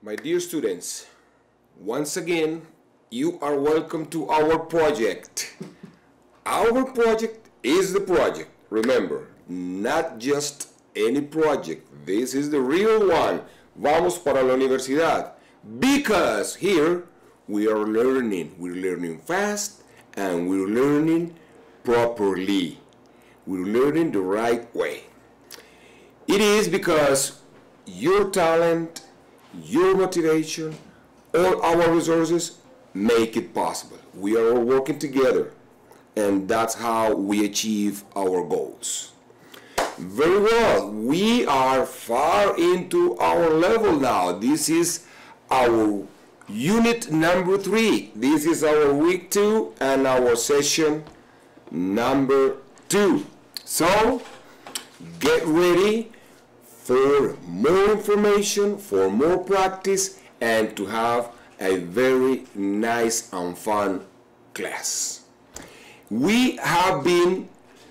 My dear students, once again, you are welcome to our project. Our project is the project. Remember, not just any project. This is the real one. Vamos para la universidad. Because here we are learning. We're learning fast and we're learning properly. We're learning the right way. It is because your talent, your motivation, all our resources make it possible. We are all working together, and that's how we achieve our goals. Very well, we are far into our level now. This is our unit number 3. This is our week 2 and our session number 2. So, get ready for more information, for more practice, and to have a very nice and fun class. We have been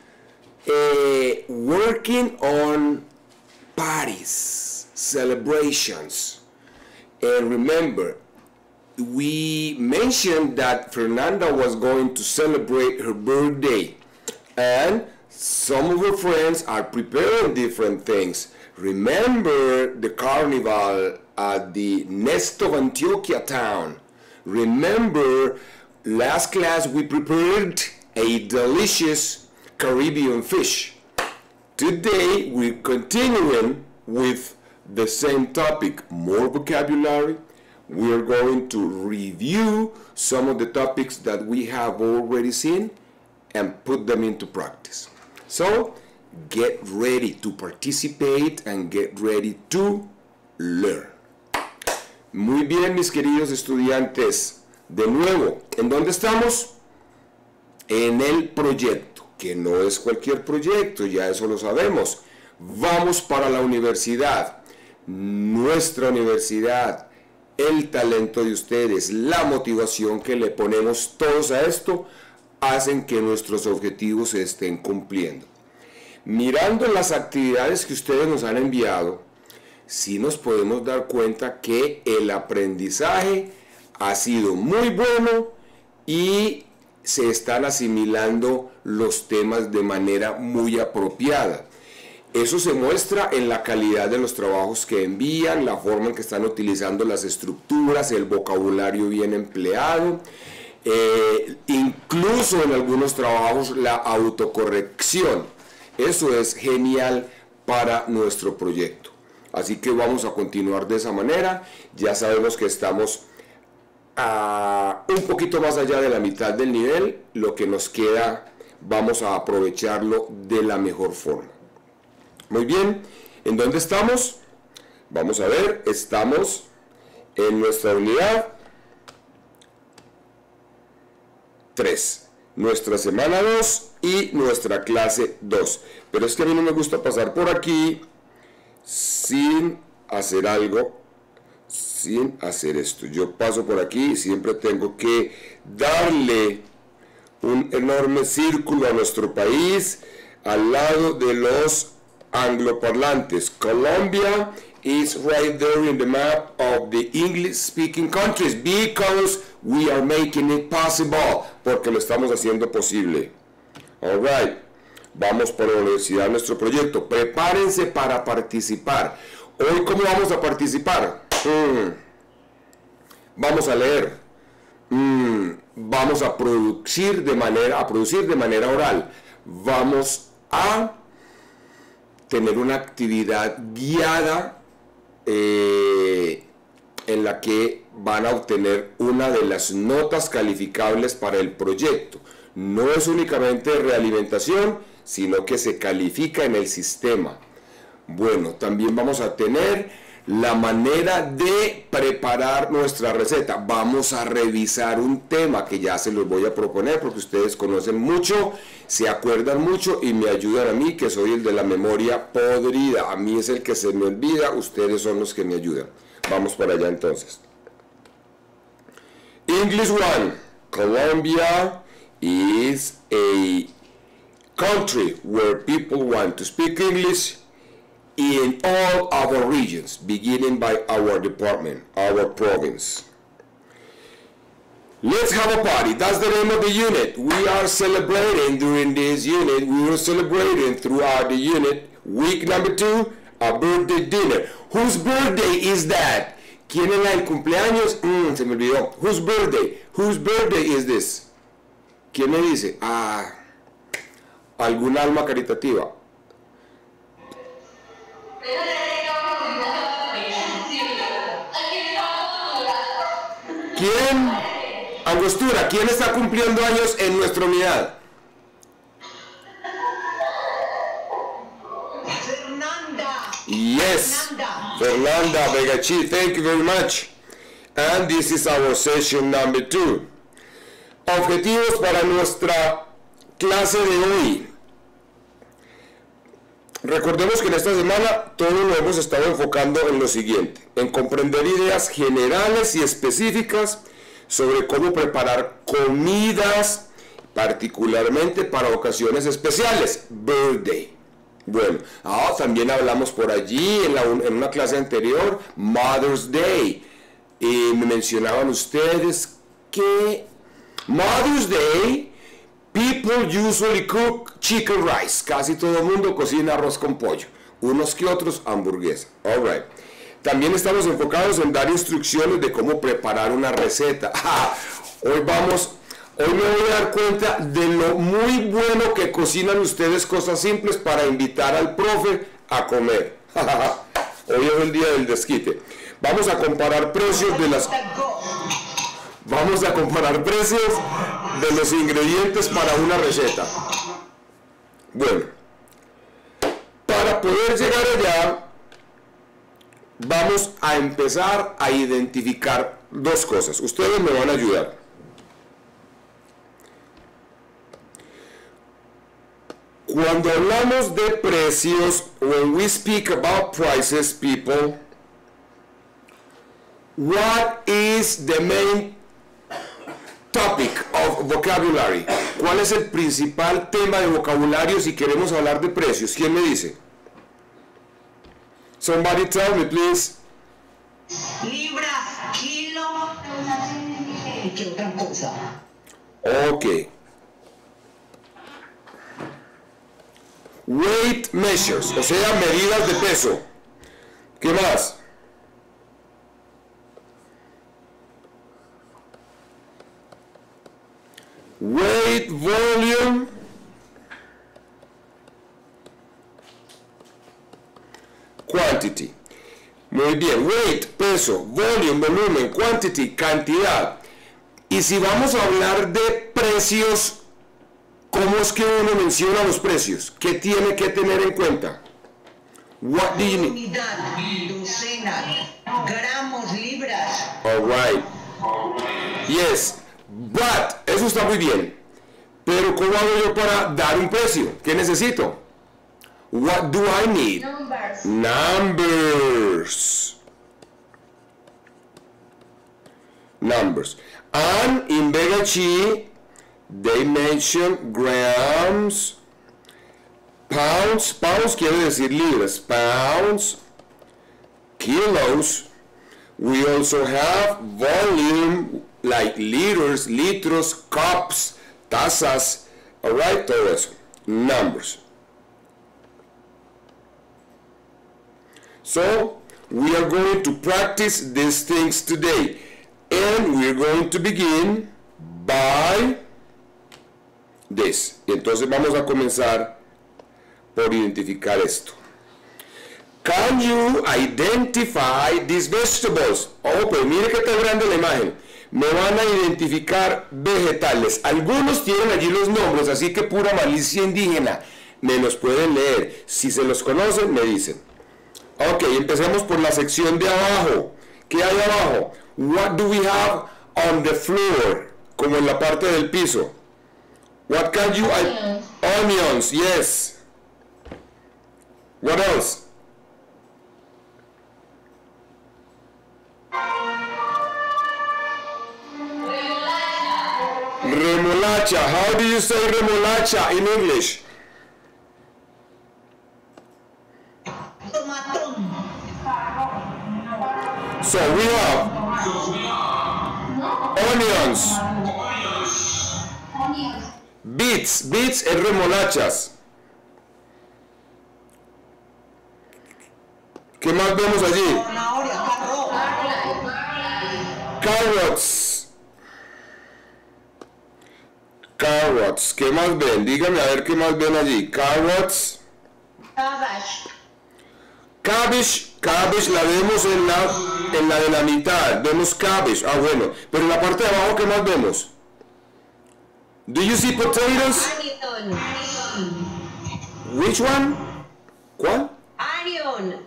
working on parties, celebrations, and remember, we mentioned that Fernanda was going to celebrate her birthday, and some of her friends are preparing different things. Remember the carnival at the Nest of Antioquia town. Remember last class we prepared a delicious Caribbean fish. Today we're continuing with the same topic, more vocabulary. We're going to review some of the topics that we have already seen and put them into practice. So get ready to participate and get ready to learn. Muy bien, mis queridos estudiantes. De nuevo, ¿en dónde estamos? En el proyecto, que no es cualquier proyecto, ya eso lo sabemos. Vamos para la universidad. Nuestra universidad, el talento de ustedes, la motivación que le ponemos todos a esto, hacen que nuestros objetivos se estén cumpliendo. Mirando las actividades que ustedes nos han enviado, sí nos podemos dar cuenta que el aprendizaje ha sido muy bueno y se están asimilando los temas de manera muy apropiada. Eso se muestra en la calidad de los trabajos que envían, la forma en que están utilizando las estructuras, el vocabulario bien empleado, incluso en algunos trabajos la autocorrección. Eso es genial para nuestro proyecto. Así que vamos a continuar de esa manera. Ya sabemos que estamos un poquito más allá de la mitad del nivel. Lo que nos queda vamos a aprovecharlo de la mejor forma. Muy bien, ¿en dónde estamos? Vamos a ver, estamos en nuestra unidad 3. Nuestra semana 2 y nuestra clase 2. Pero es que a mí no me gusta pasar por aquí sin hacer algo, sin hacer esto. Yo paso por aquí y siempre tengo que darle un enorme círculo a nuestro país al lado de los angloparlantes. Colombia is right there in the map of the English-speaking countries because we are making it possible, porque lo estamos haciendo posible. All right, vamos por la universidad, nuestro proyecto. Prepárense para participar. Hoy, ¿cómo vamos a participar? Vamos a leer. Vamos a producir de manera oral. Vamos a tener una actividad guiada en la que van a obtener una de las notas calificables para el proyecto. No es únicamente realimentación, sino que se califica en el sistema. Bueno, también vamos a tener la manera de preparar nuestra receta. Vamos a revisar un tema que ya se los voy a proponer porque ustedes conocen mucho, se acuerdan mucho y me ayudan a mí, que soy el de la memoria podrida. A mí es el que se me olvida, ustedes son los que me ayudan. Vamos para allá entonces. English 1. Colombia is a country where people want to speak English in all our regions, beginning by our department, our province. Let's have a party. That's the name of the unit. We are celebrating during this unit. We were celebrating throughout the unit. Week number 2, a birthday dinner. Whose birthday is that? ¿Quién es el cumpleaños? Se me olvidó. Whose birthday? Whose birthday is this? ¿Quién me dice? ¿Algún alma caritativa? ¿Quién? Angostura, ¿quién está cumpliendo años en nuestra unidad? Fernanda. Yes, Fernanda Vegachi, thank you very much. And this is our session number 2. Objetivos para nuestra clase de hoy. Recordemos que en esta semana todos nos hemos estado enfocando en lo siguiente, en comprender ideas generales y específicas sobre cómo preparar comidas, particularmente para ocasiones especiales, birthday. Bueno, también hablamos por allí en una clase anterior, Mother's Day. Me mencionaban ustedes que Mother's Day, people usually cook chicken rice. Casi todo el mundo cocina arroz con pollo. Unos que otros hamburguesa. All right. También estamos enfocados en dar instrucciones de cómo preparar una receta. Hoy me voy a dar cuenta de lo muy bueno que cocinan ustedes cosas simples para invitar al profe a comer. Hoy es el día del desquite. Vamos a comparar precios de los ingredientes para una receta. Bueno, para poder llegar allá, vamos a empezar a identificar dos cosas. Ustedes me van a ayudar. Cuando hablamos de precios, when we speak about prices, people, what is the main topic of vocabulary? ¿Cuál es el principal tema de vocabulario si queremos hablar de precios? ¿Quién me dice? Somebody tell me, please. Libras, kilo. ¿Y qué otra cosa? Okay. Weight measures, o sea, medidas de peso. ¿Qué más? Weight, volume. Quantity. Muy bien, weight, peso, volume, volumen, quantity, cantidad. Y si vamos a hablar de precios, ¿cómo es que uno menciona los precios? ¿Qué tiene que tener en cuenta? What do you need? Unidad, docena, gramos, libras. All right. Yes, but, eso está muy bien. Pero ¿cómo hago yo para dar un precio? ¿Qué necesito? What do I need? Numbers. Numbers. Numbers. And in Vega Chi, they mention grams, pounds. Pounds quiere decir libras. Pounds, kilos. We also have volume, like liters, litros, cups, tazas. All right, todo eso. Numbers. So, we are going to practice these things today. And we are going to begin by this. Y entonces vamos a comenzar por identificar esto. Can you identify these vegetables? Oh, pero mire que está grande la imagen. Me van a identificar vegetales. Algunos tienen allí los nombres, así que pura malicia indígena. Me los pueden leer. Si se los conocen, me dicen. Ok, empecemos por la sección de abajo. ¿Qué hay abajo? What do we have on the floor? Como en la parte del piso. What can you... Onions. Onions, yes. What else? Remolacha. How do you say remolacha in English? So we have onions, beets, beets es remolachas. ¿Qué más vemos allí? Carrots. Carrots. ¿Qué más ven? Dígame a ver qué más ven allí. Carrots. Cabbage. Cabbage la vemos en la de la mitad. Vemos cabbage. Ah, bueno. Pero en la parte de abajo, ¿qué más vemos? Do you see potatoes? Which one? ¿Cuál? Onion.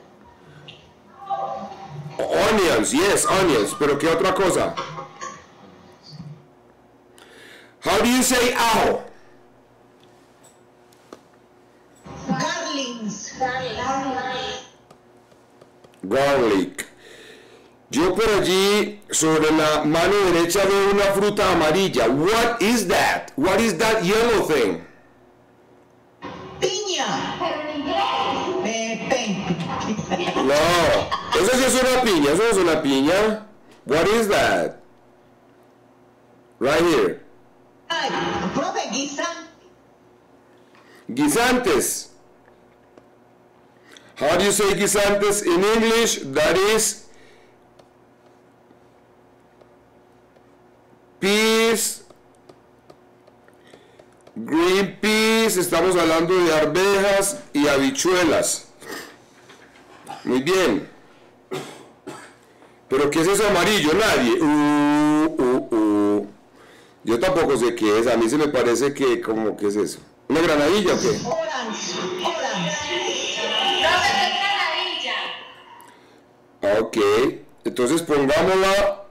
Onions, yes, onions. Pero ¿qué otra cosa? How do you say ajo? Garlic. Yo por allí, sobre la mano derecha, veo una fruta amarilla. What is that? What is that yellow thing? Piña. No, eso sí es una piña, eso no es una piña. What is that? Right here. Ay, profe, Guisantes. How do you say guisantes in English? That is peas, green peas, estamos hablando de arvejas y habichuelas. Muy bien. ¿Pero qué es eso amarillo? Nadie. Yo tampoco sé qué es. A mí se me parece que, como, ¿qué es eso? ¿Una granadilla o qué? Ok. Entonces pongámosla.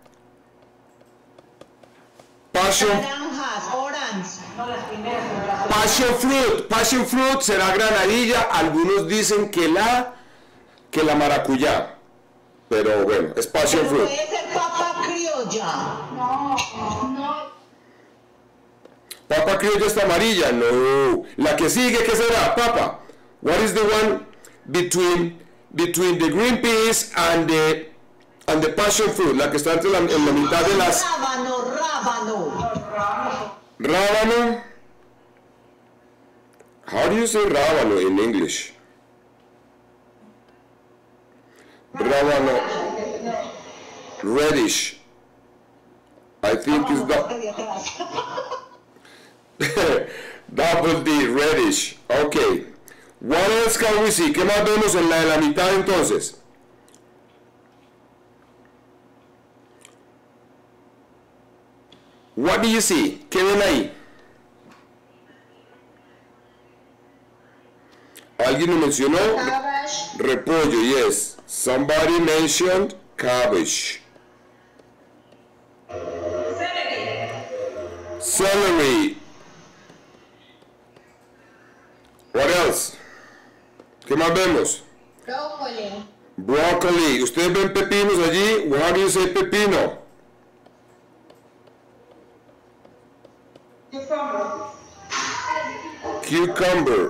Passion fruit será granadilla. Algunos dicen que la maracuyá. Pero bueno, es passion fruit. Puede ser papa criolla. Papa criolla está amarilla. No. La que sigue, ¿qué será? Papa. What is the one between the green peas and the passion fruit? La que está entre en la mitad de las... Rábano. How do you say rábano in English? Rábano. Reddish. I think it's double D, reddish. Okay. What else can we see? ¿Qué más vemos en la de la mitad entonces? What do you see? ¿Qué ven ahí? ¿Alguien lo mencionó? Repollo, yes. Somebody mentioned cabbage. Celery. What else? ¿Qué más vemos? Broccoli. ¿Ustedes ven pepinos allí? How do you say pepino? Cucumber.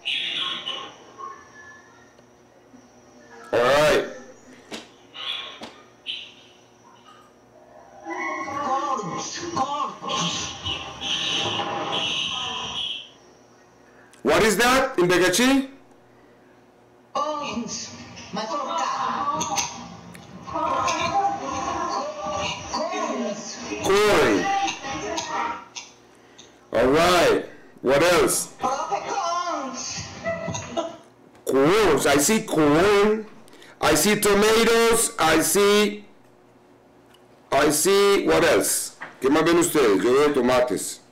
All right. What is that in Begachi? Corn. All right. What else? Corns. I see corn. I see tomatoes. I see. What else? ¿Qué más ven ustedes? Yo veo tomates.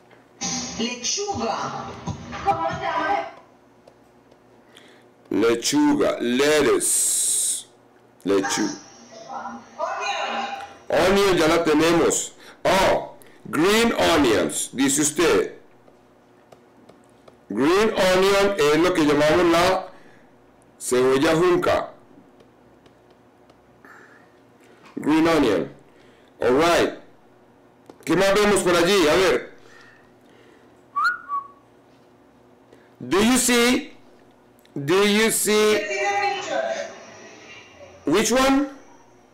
Lechuga. Lettuce. Lechuga. Onion ya la tenemos. Oh, green onions, dice usted. Green onion es lo que llamamos la cebolla junca. Green onion. All right. ¿Qué más vemos por allí? A ver. Do you see? Which one?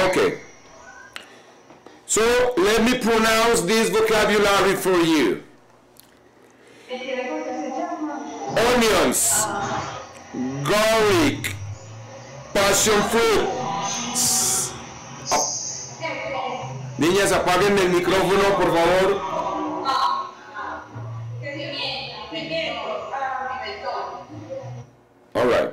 Okay. So let me pronounce this vocabulary for you. Onions, garlic, passion fruit. Niñas, apaguen el micrófono, por favor. All right.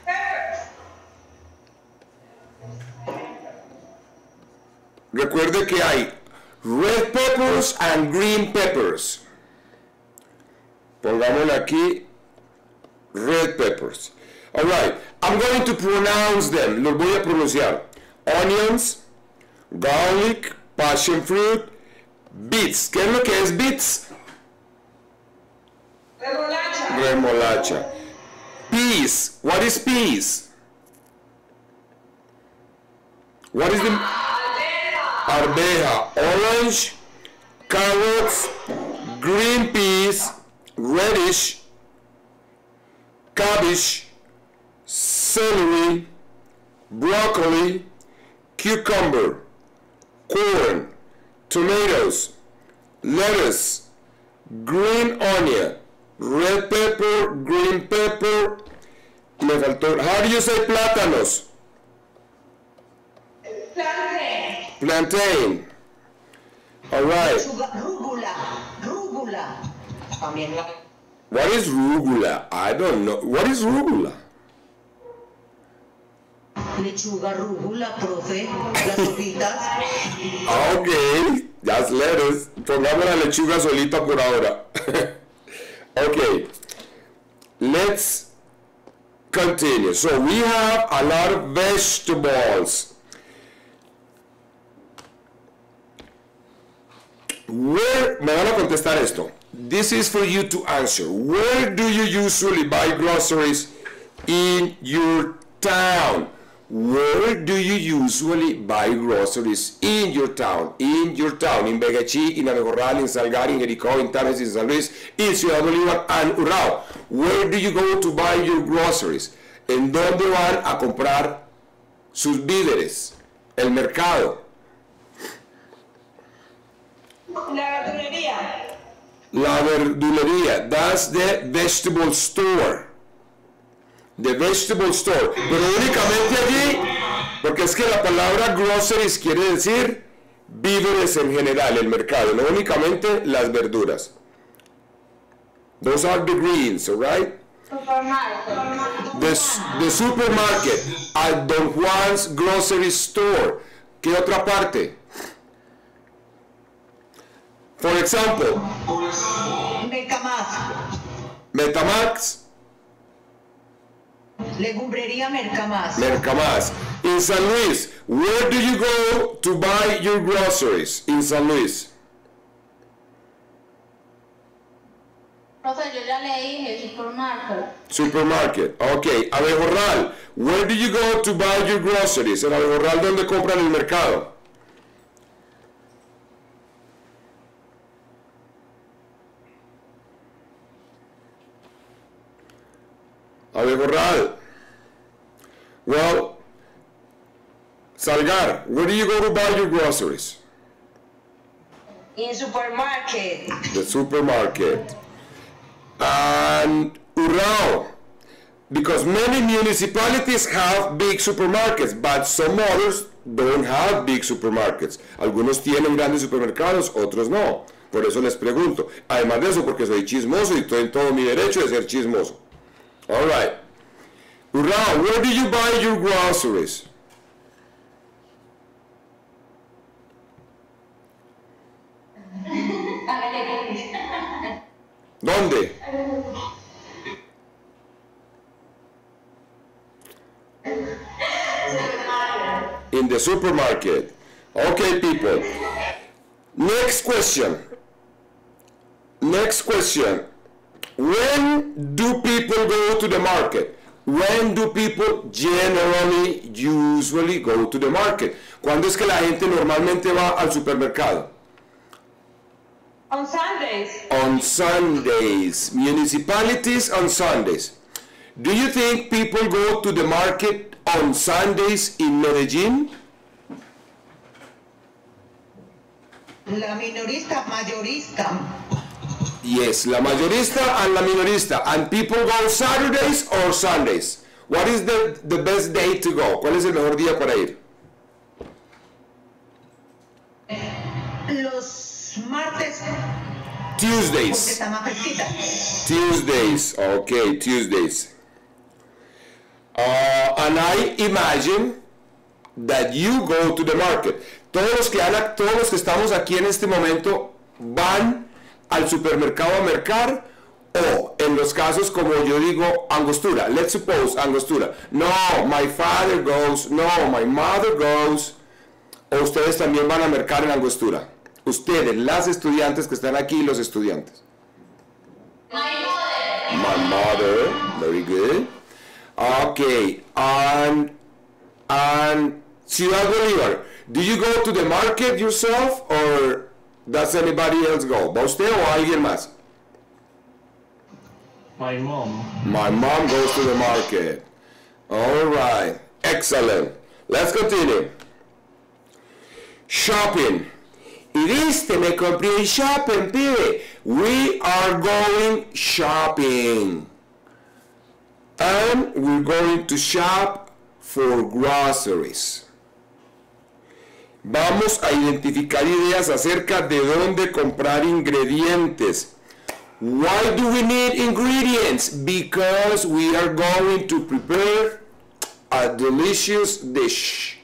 Recuerde que hay red peppers and green peppers. Pongámosle aquí red peppers. All right. I'm going to pronounce them. Los voy a pronunciar. Onions, garlic, passion fruit, beets. ¿Qué es lo que es beets? Remolacha. Remolacha. Peas. What is peas? What is the arveja? Orange, carrots, green peas, reddish, cabbage, celery, broccoli, cucumber, corn, tomatoes, lettuce, green onion, red pepper, green pepper. Me faltó. How do you say plátanos? Plantain. Plantain. All right. Rúgula. Rúgula. También la. What is rúgula? I don't know. What is rúgula? Lechuga rúgula, profe. Las hojitas. Okay, that's lettuce. Pongamos la lechuga solita por ahora. Okay, let's continue. So we have a lot of vegetables. Where, me van a contestar esto. This is for you to answer. Where do you usually buy groceries in your town? Where do you usually buy groceries in your town? In your town, in Begachí, in Abejorral, in Salgar, in Jericó, in Tames, in San Luis, in Ciudad Bolívar, and Urrao. Where do you go to buy your groceries? ¿En dónde van a comprar sus víveres? El mercado. La verdulería. La verdulería. That's the vegetable store. The vegetable store. Pero únicamente allí, porque es que la palabra groceries quiere decir víveres en general, el mercado, no únicamente las verduras. Those are the greens, all right? The supermarket, at Don Juan's grocery store. ¿Qué otra parte? For example, Mercamás. Metamax, Legumbrería Mercamás. Mercamás. In San Luis, where do you go to buy your groceries in San Luis? Profe, yo ya le dije supermarket. Supermarket. Okay. Abejorral, where do you go to buy your groceries? En Abejorral, ¿dónde compran el mercado? Abejorral. Well, Salgar, where do you go to buy your groceries? In supermarket. The supermarket. And Urrao, because many municipalities have big supermarkets, but some others don't have big supermarkets. Algunos tienen grandes supermercados, otros no. Por eso les pregunto. Además de eso, porque soy chismoso y estoy en todo mi derecho de ser chismoso. All right. Urrao, where do you buy your groceries? ¿Dónde? In the supermarket. Okay, people. Next question. Next question. When do people go to the market? When do people generally, usually go to the market? ¿Cuándo es que la gente normalmente va al supermercado? On Sundays. On Sundays. Municipalities on Sundays. Do you think people go to the market on Sundays in Medellin? La minorista, mayorista. Yes, la mayorista and la minorista. And people go Saturdays or Sundays. What is the best day to go? ¿Cuál es el mejor día para ir? Los martes, porque Tuesdays. está más fresquita. Tuesdays. Okay, Tuesdays. And I imagine that you go to the market. Todos los que estamos aquí en este momento van al supermercado a mercar, o en los casos como yo digo, Angostura. Let's suppose Angostura. No, my father goes. No, my mother goes. O ustedes también van a mercar en Angostura. Ustedes, las estudiantes que están aquí, los estudiantes. My mother. Very good. Okay, and Ciudad Bolívar, do you go to the market yourself or does anybody else go? ¿Va usted o alguien más? My mom. My mom goes to the market. All right, excellent. Let's continue. Shopping. Y viste, me compré un shopping, pibe. We are going shopping. And we're going to shop for groceries. Vamos a identificar ideas acerca de dónde comprar ingredientes. Why do we need ingredients? Because we are going to prepare a delicious dish.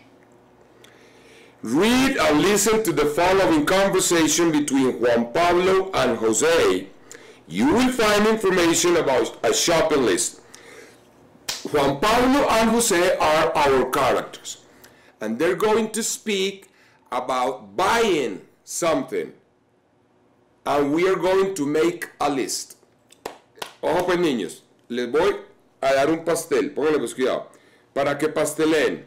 Read and listen to the following conversation between Juan Pablo and Jose. You will find information about a shopping list. Juan Pablo and Jose are our characters, and they're going to speak about buying something, and we are going to make a list. Ojo pues niños, les voy a dar un pastel, pónganle pues cuidado, para que pasteleen.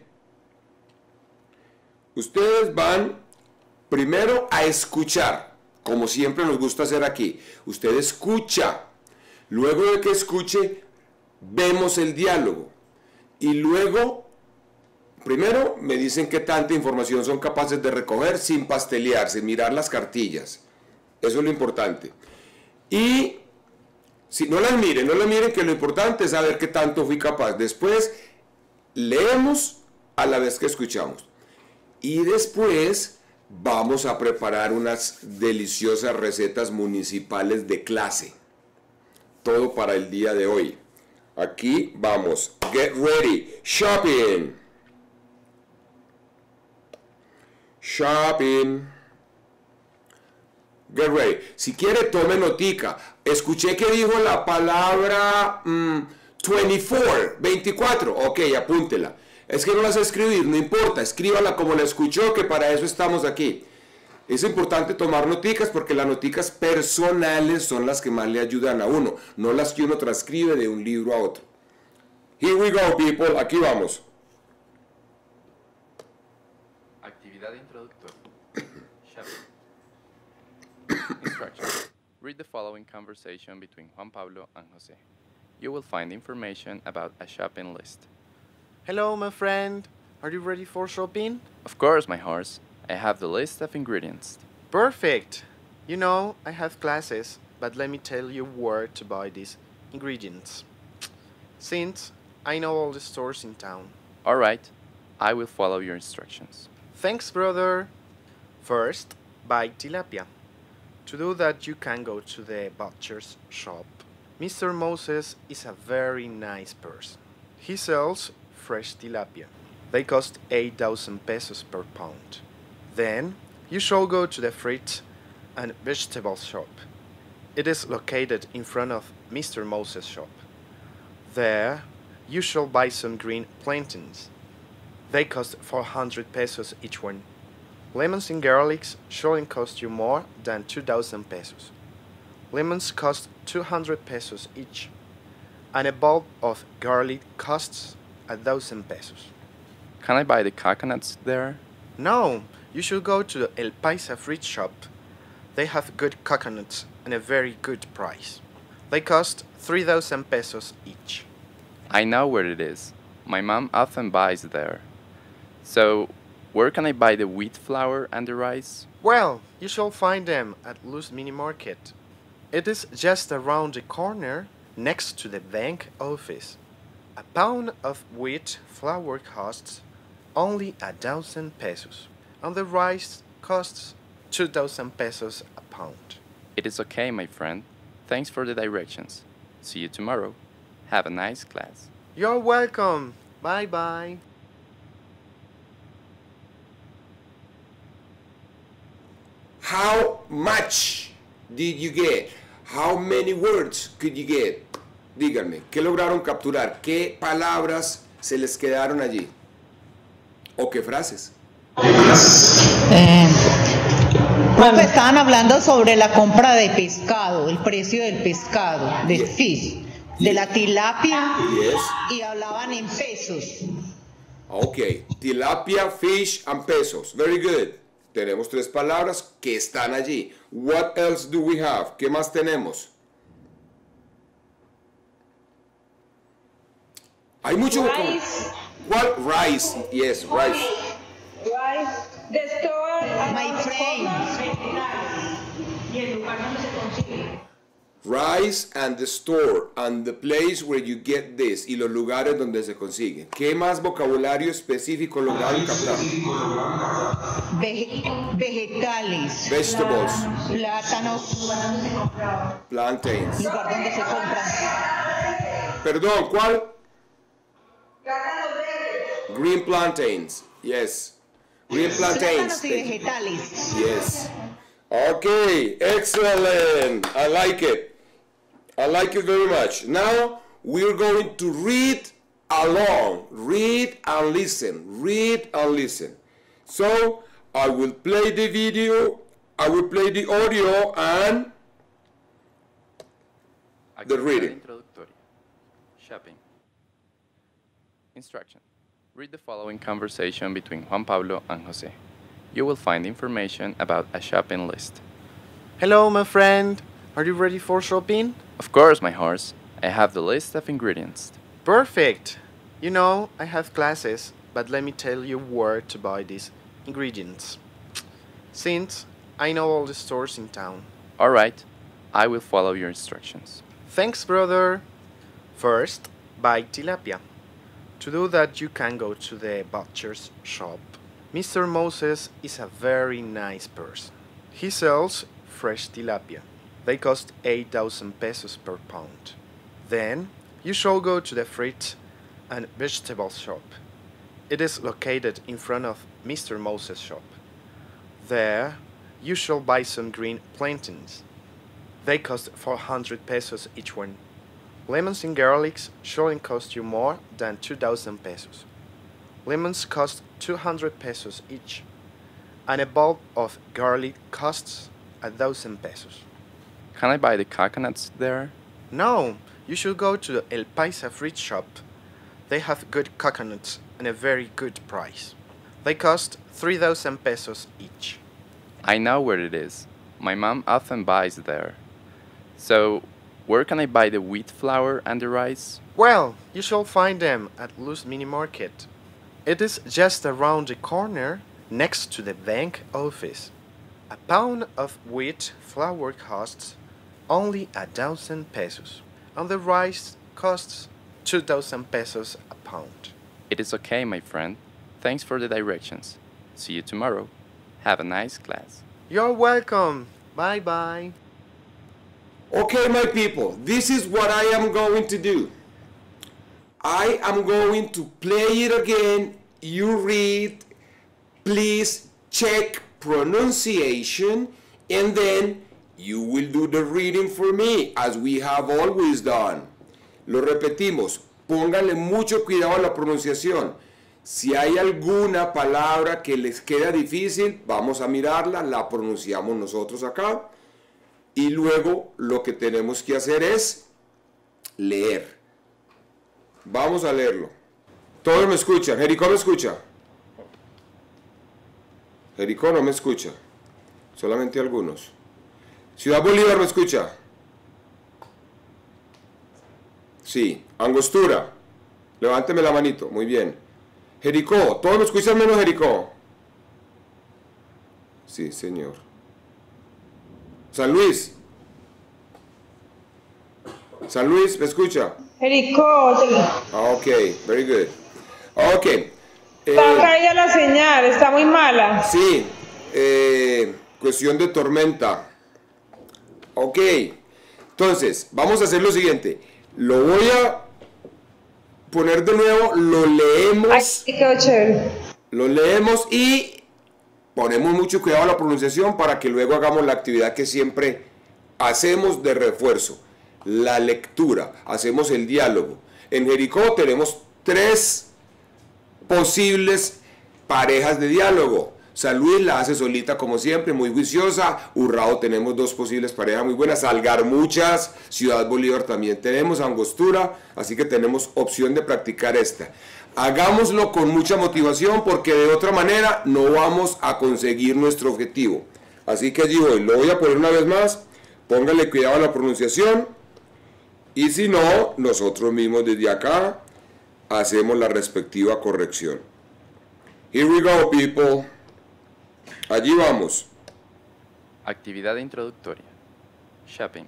Ustedes van primero a escuchar, como siempre nos gusta hacer aquí. Usted escucha, luego de que escuche, vemos el diálogo y luego primero me dicen qué tanta información son capaces de recoger sin pastelear, sin mirar las cartillas. Eso es lo importante. Y si no las miren, que lo importante es saber qué tanto fui capaz. Después leemos a la vez que escuchamos. Y después vamos a preparar unas deliciosas recetas municipales de clase. Todo para el día de hoy. Aquí vamos. Get ready. Shopping. Shopping. Get ready. Si quiere, tome notica. Escuché que dijo la palabra 24. Ok, apúntela. Es que no la sé escribir, no importa. Escríbala como la escuchó, que para eso estamos aquí. Es importante tomar noticas porque las noticas personales son las que más le ayudan a uno, no las que uno transcribe de un libro a otro. Here we go, people. Aquí vamos. Actividad introductoria. Shopping. Instructions. Read the following conversation between Juan Pablo and Jose. You will find information about a shopping list. Hello, my friend. Are you ready for shopping? Of course, my horse. I have the list of ingredients. Perfect. You know, I have classes, but let me tell you where to buy these ingredients. Since I know all the stores in town. All right, I will follow your instructions. Thanks, brother. First, buy tilapia. To do that, you can go to the butcher's shop. Mr. Moses is a very nice person. He sells fresh tilapia. They cost 8,000 pesos per pound. Then, you shall go to the fruit and vegetable shop. It is located in front of Mr. Moses' shop. There, you shall buy some green plantains. They cost 400 pesos each one. Lemons and garlics shouldn't cost you more than 2,000 pesos. Lemons cost 200 pesos each, and a bulb of garlic costs 1,000 pesos. Can I buy the coconuts there? No, you should go to the El Paisa fruit shop. They have good coconuts and a very good price. They cost 3,000 pesos each. I know where it is. My mom often buys there. So, Where can I buy the wheat flour and the rice? Well, you shall find them at Luz Mini Market. It is just around the corner next to the bank office. A pound of wheat flour costs only 1,000 pesos, and the rice costs 2,000 pesos a pound. It is okay, my friend. Thanks for the directions. See you tomorrow. Have a nice class. You're welcome. Bye bye. How much did you get? How many words could you get? Díganme, ¿qué lograron capturar? ¿Qué palabras se les quedaron allí? ¿O qué frases? Profe, estaban hablando sobre la compra de pescado, el precio del pescado, del fish, de la tilapia, Yes. y hablaban en pesos. Ok, tilapia, fish, and pesos. Very good. Tenemos 3 palabras que están allí. What else do we have? ¿Qué más tenemos? Hay mucho vocabulario. ¿Cuál? Rice. Yes, rice. The store. My friend. Y el lugar donde se consigue. Rice and the store and the place where you get this y los lugares donde se consigue. ¿Qué más vocabulario específico lograron captar? Vegetales, Vegetables, plátanos, plantains. lugar donde se compran. Perdón, ¿cuál? Green plantains. Yes. Green Plátanos plantains. y vegetales. Yes. Okay, excellent. I like it. I like it very much. Now we're going to read along. Read and listen. Read and listen. So I will play the video, I will play the audio and the reading. Introductory. Shopping. Instruction. Read the following conversation between Juan Pablo and Jose. You will find information about a shopping list. Hello, my friend. Are you ready for shopping? Of course, my horse. I have the list of ingredients. Perfect. You know, I have classes, but let me tell you where to buy these ingredients. Since I know all the stores in town. Alright, I will follow your instructions. Thanks, brother. First, buy tilapia. To do that, you can go to the butcher's shop. Mr. Moses is a very nice person. He sells fresh tilapia. They cost 8,000 pesos per pound. Then, you shall go to the fruit and vegetable shop. It is located in front of Mr. Moses' shop. There, you shall buy some green plantains. They cost 400 pesos each one. Lemons and garlics shouldn't cost you more than 2,000 pesos. Lemons cost 200 pesos each, and a bulb of garlic costs 1,000 pesos. Can I buy the coconuts there? No, you should go to the El Paisa fruit shop. They have good coconuts and a very good price. They cost 3,000 pesos each. I know where it is. My mom often buys there. So, where can I buy the wheat flour and the rice? Well, you shall find them at Luz Mini Market. It is just around the corner next to the bank office. A pound of wheat flour costs only 1,000 pesos, and the rice costs 2,000 pesos a pound. It is okay, my friend. Thanks for the directions. See you tomorrow. Have a nice class. You're welcome. Bye bye. Okay, my people, this is what I am going to do. I am going to play it again. You read, please check pronunciation, and then you will do the reading for me, as we have always done. Lo repetimos, pónganle mucho cuidado a la pronunciación. Si hay alguna palabra que les queda difícil, vamos a mirarla, la pronunciamos nosotros acá. Y luego lo que tenemos que hacer es leer. Vamos a leerlo. Todos me escuchan. Jericó me escucha. Jericó no me escucha. Solamente algunos. Ciudad Bolívar me escucha. Sí. Angostura. Levánteme la manito. Muy bien. Jericó. Todos me escuchan menos Jericó. Sí, señor. San Luis. San Luis, ¿me escucha? Jericó, Ok, very good. Ok. está caída la señal, está muy mala. Sí, cuestión de tormenta. Ok, entonces, vamos a hacer lo siguiente. Lo voy a poner de nuevo, lo leemos. Ay, quedó chévere. Lo leemos y ponemos mucho cuidado a la pronunciación para que luego hagamos la actividad que siempre hacemos de refuerzo. La lectura, hacemos el diálogo. En Jericó tenemos 3 posibles parejas de diálogo. San Luis la hace solita como siempre, muy juiciosa. Urrao tenemos 2 posibles parejas muy buenas. Salgar muchas. Ciudad Bolívar también tenemos. Angostura. Así que tenemos opción de practicar esta. Hagámoslo con mucha motivación porque de otra manera no vamos a conseguir nuestro objetivo. Así que allí voy. Lo voy a poner una vez más. Póngale cuidado a la pronunciación. Y si no, nosotros mismos desde acá hacemos la respectiva corrección. Here we go, people. Allí vamos. Actividad introductoria. Shopping.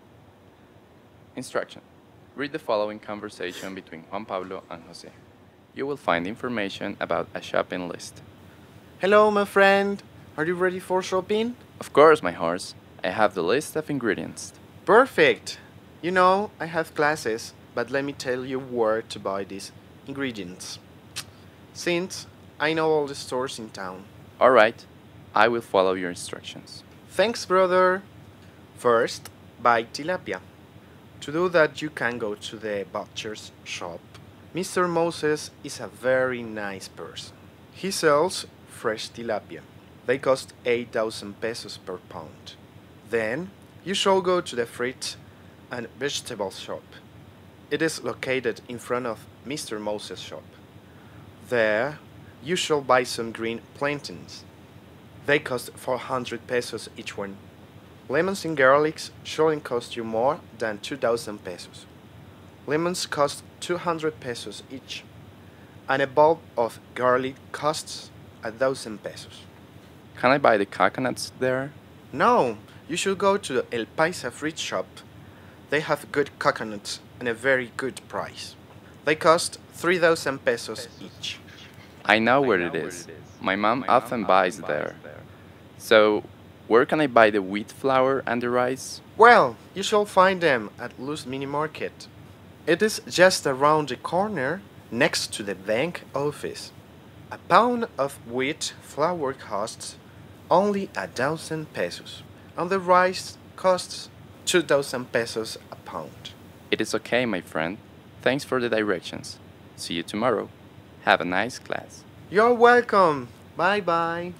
Instruction. Read the following conversation between Juan Pablo and Jose. You will find information about a shopping list. Hello, my friend. Are you ready for shopping? Of course, my horse. I have the list of ingredients. Perfect. You know, I have classes, but let me tell you where to buy these ingredients. Since I know all the stores in town. All right, I will follow your instructions. Thanks, brother. First, buy tilapia. To do that, you can go to the butcher's shop. Mr. Moses is a very nice person. He sells fresh tilapia. They cost 8,000 pesos per pound. Then, you shall go to the fruit and vegetable shop. It is located in front of Mr. Moses' shop. There, you shall buy some green plantains. They cost 400 pesos each one. Lemons and garlics shouldn't cost you more than 2,000 pesos. Lemons cost 200 pesos each, and a bulb of garlic costs 1,000 pesos. Can I buy the coconuts there? No, you should go to the El Paisa fruit shop. They have good coconuts and a very good price. They cost 3,000 pesos each. I know where it is. My mom often buys there. So, where can I buy the wheat flour and the rice? Well, you shall find them at Luz Mini Market. It is just around the corner next to the bank office. A pound of wheat flour costs only 1,000 pesos, and the rice costs 2,000 pesos a pound. It is okay, my friend. Thanks for the directions. See you tomorrow. Have a nice class. You're welcome. Bye-bye.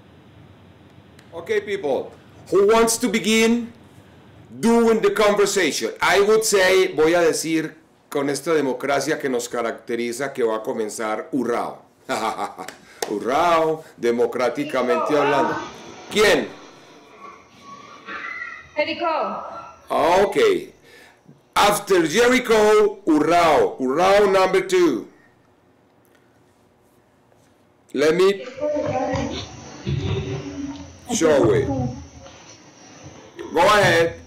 Okay, people. Who wants to begin doing the conversation? I would say, voy a decir con esta democracia que nos caracteriza que va a comenzar Urrao. Urrao, democráticamente hablando. ¿Quién? Jericó. Okay. After Jericho, Urrao. Urrao number 2. Let me show it. Go ahead.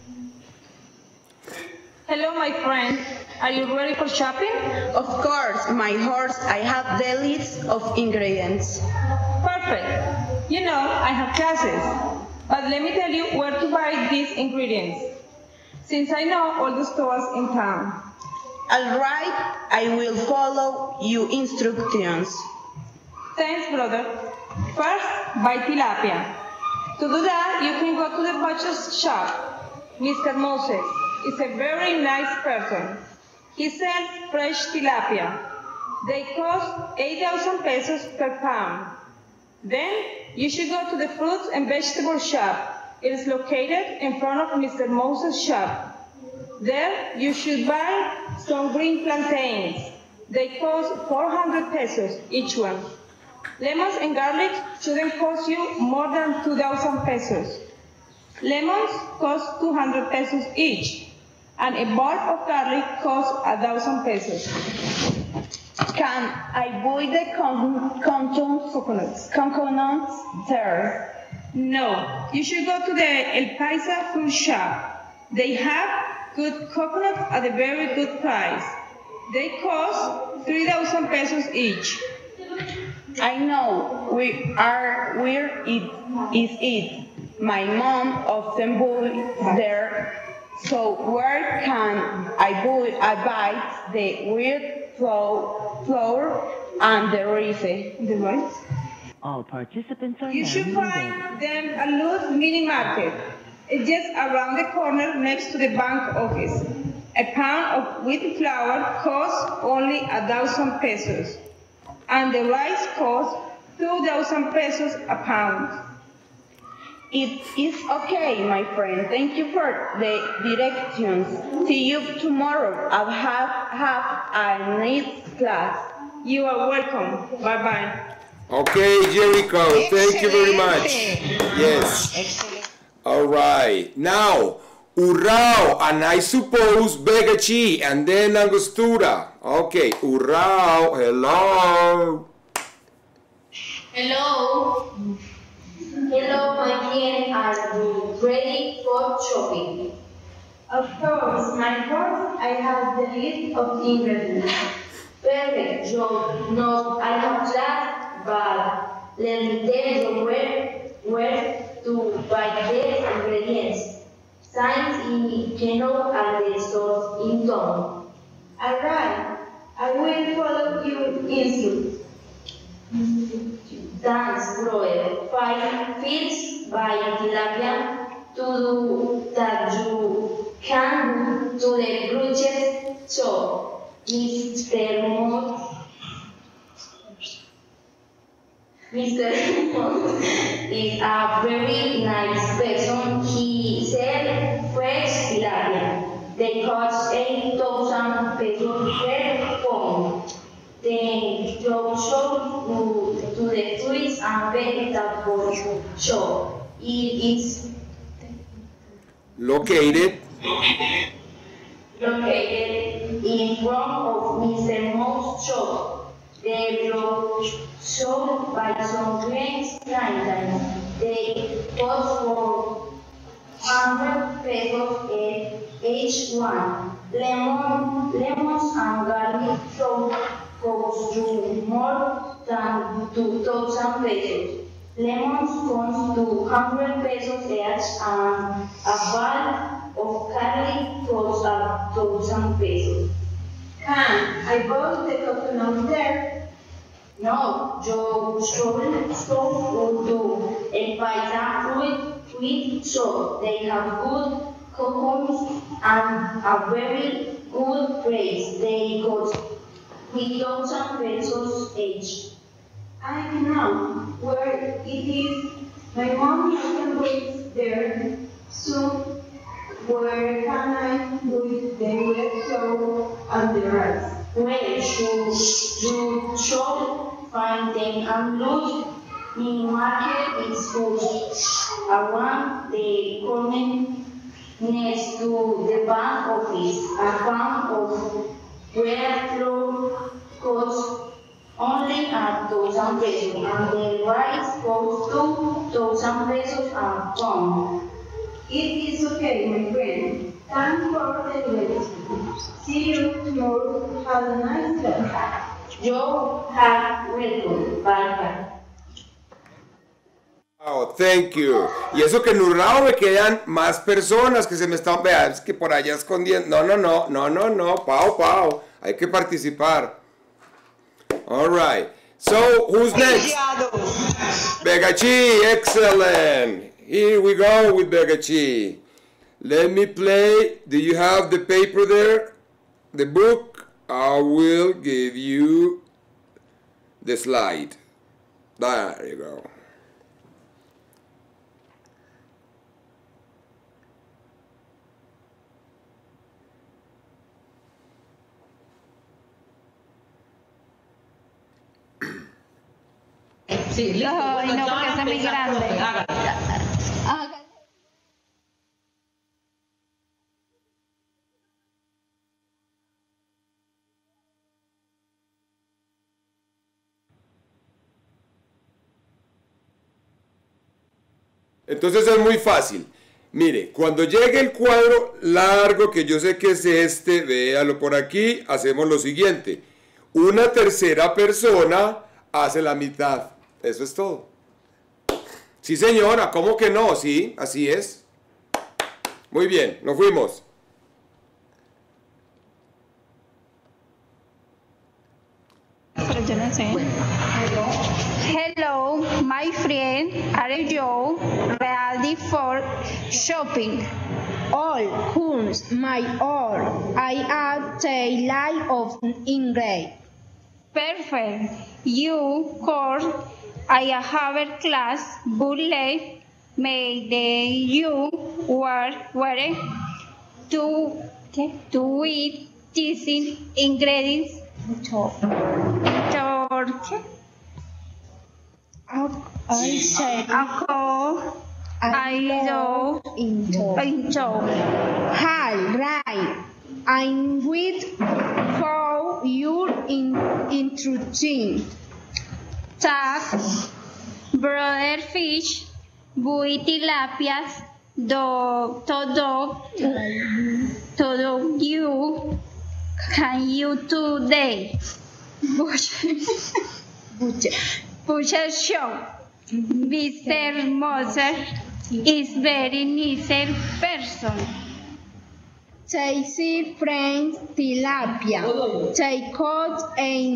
Hello, my friend. Are you ready for shopping? Of course, my horse, I have the list of ingredients. Perfect. You know, I have classes. But let me tell you where to buy these ingredients, since I know all the stores in town. All right, I will follow your instructions. Thanks, brother. First, buy tilapia. To do that, you can go to the butcher's shop. Mr. Moses is a very nice person. He sells fresh tilapia. They cost 8,000 pesos per pound. Then, you should go to the fruits and vegetable shop. It is located in front of Mr. Moses' shop. There, you should buy some green plantains. They cost 400 pesos each one. Lemons and garlic shouldn't cost you more than 2,000 pesos. Lemons cost 200 pesos each, and a bulb of garlic costs 1,000 pesos. Can I buy the coconuts there? No, you should go to the El Paisa fruit shop. They have good coconuts at a very good price. They cost 3,000 pesos each. I know where it is it. My mom often buys there. So where can I buy the weird flour and the rice? The rice? All participants are You now should muted. find them at Luz Mini Market. It's just around the corner next to the bank office. A pound of wheat flour costs only 1,000 pesos, and the rice costs 2,000 pesos a pound. It is okay, my friend. Thank you for the directions. See you tomorrow. I have a neat class. You are welcome. Bye-bye. Okay, Jericho, thank you very much. Excelente. Yes. Excelente. All right. Now, Urrao, and I suppose Vega Chi, and then Angostura. Okay, Urrao, hello. Hello. Hello, my dear. Are you ready for shopping? Of course, my course, I have the list of ingredients. Perfect, Joe. No, I have that, but let me tell you where to buy the ingredients. Signs y Keno are the stores in town. Alright, I will follow your instructions. Thanks, brother. 5 fields by tilapia to do that you can to the Bruges shop. Mr. Moore is a very nice person. He sells fresh tilapia. They cost 8,000 pesos per pound. Then you show to the fruits and vegetable shop. It is Located. located in front of Mr. Mo's shop. The shop by some grains plantain. They cost for 100 pesos each one. Lemons and garlic cost you more than 2,000 pesos. Lemons cost 200 pesos each, and a bag of garlic costs 1,000 pesos. Can I bought the coconut there? No, yo stole to El Paisa fruit shop. They have good coconuts and a very good price. They cost 3,000 pesos each. I know where it is. My mom often goes there. So where can I buy the wet flour and the rice? Well, you should find them and look. Mini market is good. Around the corner next to the bank office. A pound of wet flour costs only 1,000 pesos, and the rice costs 2,000 pesos a pound. It is okay, my friend. Thanks for the direction. See you tomorrow. Have a nice day. You are welcome. Bye bye. Oh, thank you. Y eso que en Urrao me quedan más personas que se me están, vean, es que por allá escondiendo. No, Pau. Hay que participar. All right. So, who's next? Begachi, excellent. Here we go with Begachi. Let me play. Do you have the paper there? The book? I will give you the slide. There you go. Sí, listo. Ay, Bueno, no, yo porque ahora ese es muy empecé a grande. profe, hágalo. Entonces es muy fácil. Mire, cuando llegue el cuadro largo, que yo sé que es este, véalo por aquí, hacemos lo siguiente. Una tercera persona hace la mitad. Eso es todo. Sí, señora, ¿cómo que no? Sí, así es. Muy bien, nos fuimos. Pero yo no sé. Hello, my friend. Are you ready for shopping? All comes my all. I am the light of English. Perfect. You course I have a class bullet made you were to eat these ingredients I say I love into. Hi, right. I'm with for your introduction. tag brother fish buy tilapias todo you can you today Butcher shop. Mr. Moser is very nice person. Tasty French tilapia. They cost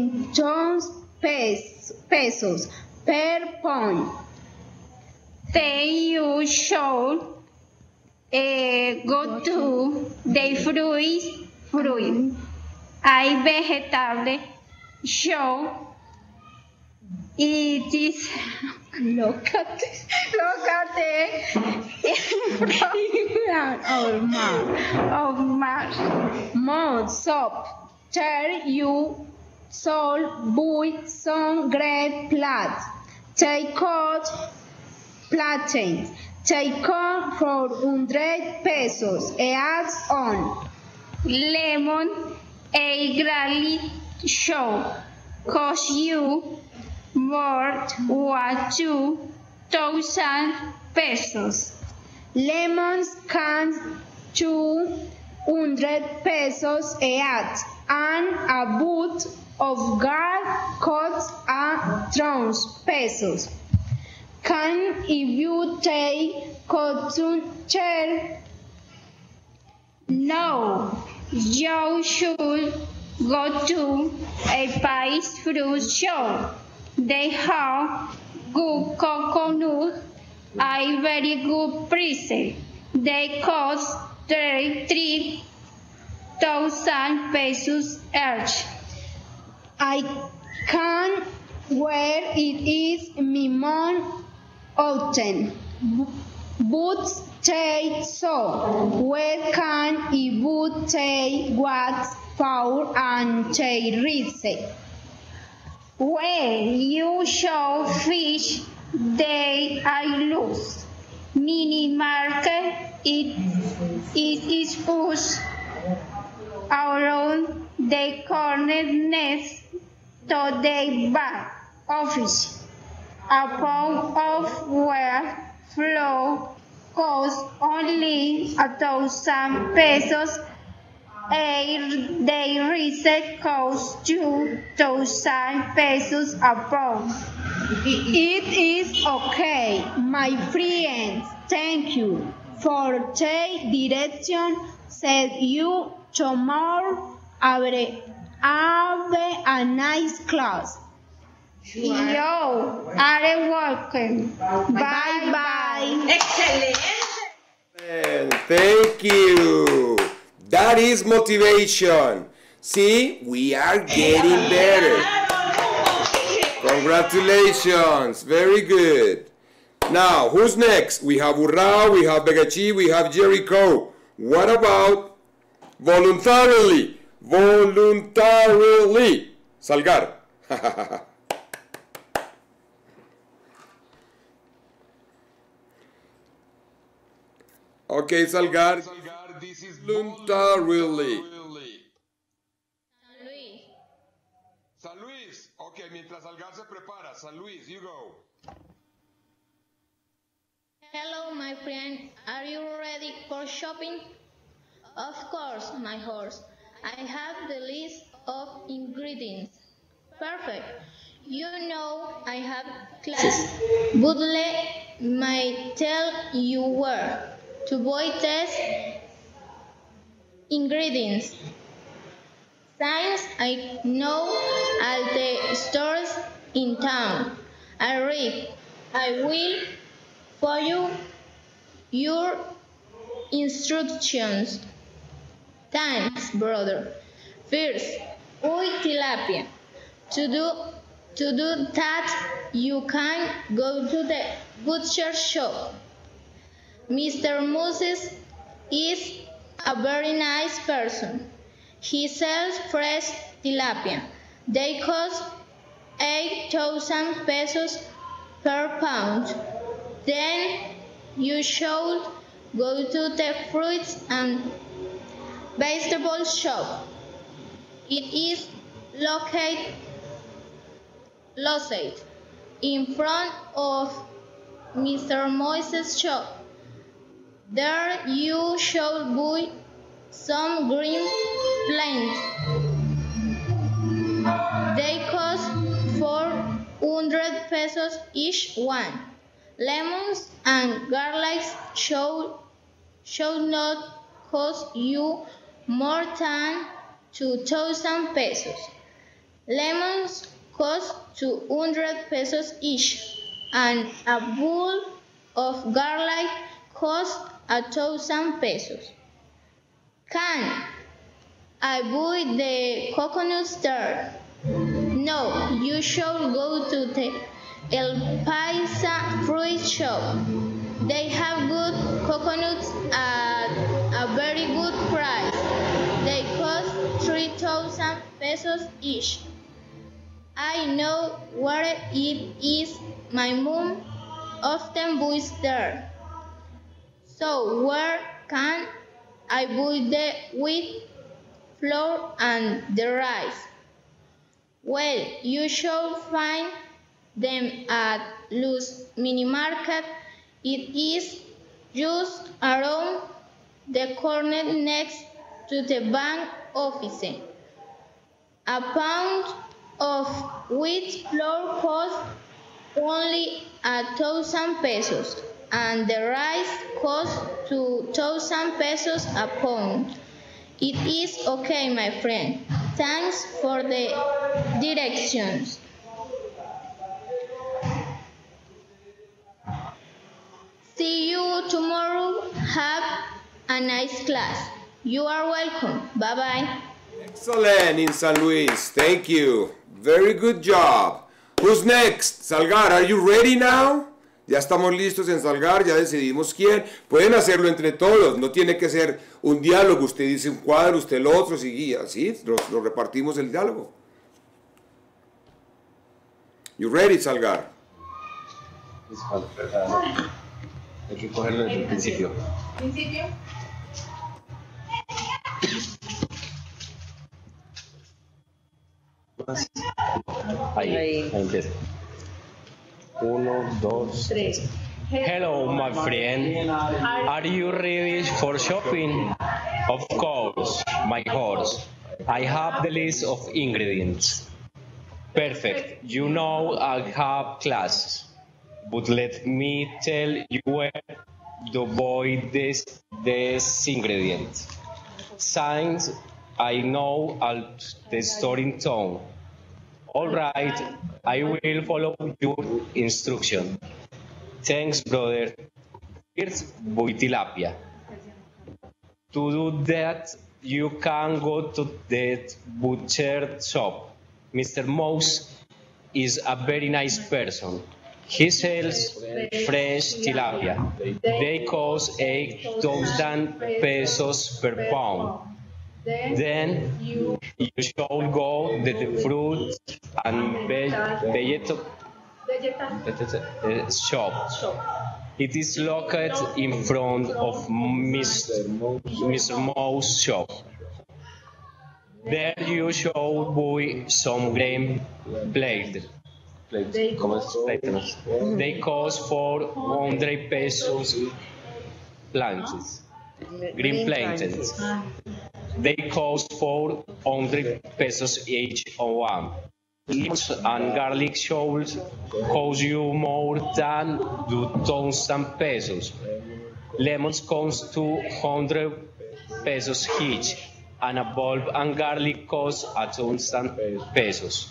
$8 per pound. Then you should go to the fruit. I vegetable show. It is look at of More soap. Tell you salt buy some great plats. They cost plantains. They come for $100 adds on. lemon a garlic show cost you more than $2,000. Lemons can $200 each, and a boot of garlic costs $1,000. Can if you take cotton chair? No, you should go to a Paris fruit show. They have good coconut, a very good price. They cost $3,000 each. I can where it is my mom often. But say so. Where can I would say what's for and say rice? Well, you show fish, they I lose. Mini market, it is push around the corner next to the back office. A pound of where flow costs only $1,000. The reset costs $2,000 a pound. It is okay, my friends. Thank you for the direction. Said you tomorrow. Have a nice class. You are welcome. Bye bye. Excelente. And thank you. That is motivation. See, we are getting better. Congratulations. Very good. Now, who's next? We have Urrao, we have Begachi, we have Jericho. What about voluntarily? Voluntarily. Salgar. Okay, Salgar. This is voluntarily. San Luis. Ok, mientras Salgar se prepara. San Luis, you go. Hello, my friend. Are you ready for shopping? Of course, my horse. I have the list of ingredients. Perfect. You know I have class. But let me tell you where to buy test ingredients. Since I know all the stores in town, I will follow your instructions. Thanks, brother. First, buy tilapia. To do that, you can go to the butcher shop. Mr. Moses is a very nice person. He sells fresh tilapia. They cost 8,000 pesos per pound. Then you should go to the fruits and vegetables shop. It is located in front of Mr. Moses' shop. There you should buy some green plants. They cost 400 pesos each one. Lemons and garlic should not cost you more than 2,000 pesos. Lemons cost 200 pesos each, and a bowl of garlic costs 1,000 pesos. Can I buy the coconuts there? No, you should go to the El Paisa fruit shop. They have good coconuts at a very good price. They cost 3,000 pesos each. I know where it is. My mom often buys there. So where can I buy the wheat, flour, and the rice? Well, you should find them at Luz Mini Market. It is just around the corner next to the bank office. A pound of wheat flour costs only 1,000 pesos, and the rice costs 2,000 pesos a pound. It is okay, my friend. Thanks for the directions. See you tomorrow. Have a nice class. You are welcome. Bye-bye. Excellent in San Luis. Thank you. Very good job. Who's next? Salgar, are you ready now? Ya estamos listos en Salgar, ya decidimos quién. Pueden hacerlo entre todos, no tiene que ser un diálogo. Usted dice un cuadro, usted el otro, y así lo repartimos el diálogo. You ready, Salgar? Hay que cogerlo desde el principio. ¿Principio? Ahí empieza. 1, 2, 3. Hello, my friend. Are you ready for shopping? Of course, my horse. I have the list of ingredients. Perfect. You know I have classes. But let me tell you where to buy these ingredients. Since I know all the store in town. All right, I will follow your instruction. Thanks, brother. First, buy tilapia. To do that, you can go to the butcher shop. Mr. Mouse is a very nice person. He sells fresh tilapia. They cost 8,000 pesos per pound. Then you should go to the fruit and vegetable shop. It is located in front of Mr. Mouse's shop. There you should buy some green plants. They cost 400 pesos plantains. Green plantains. They cost 400 pesos each on one. Lemons and garlic shoals cost you more than 2,000 pesos. Lemons cost 200 pesos each, and a bulb and garlic cost 1,000 pesos.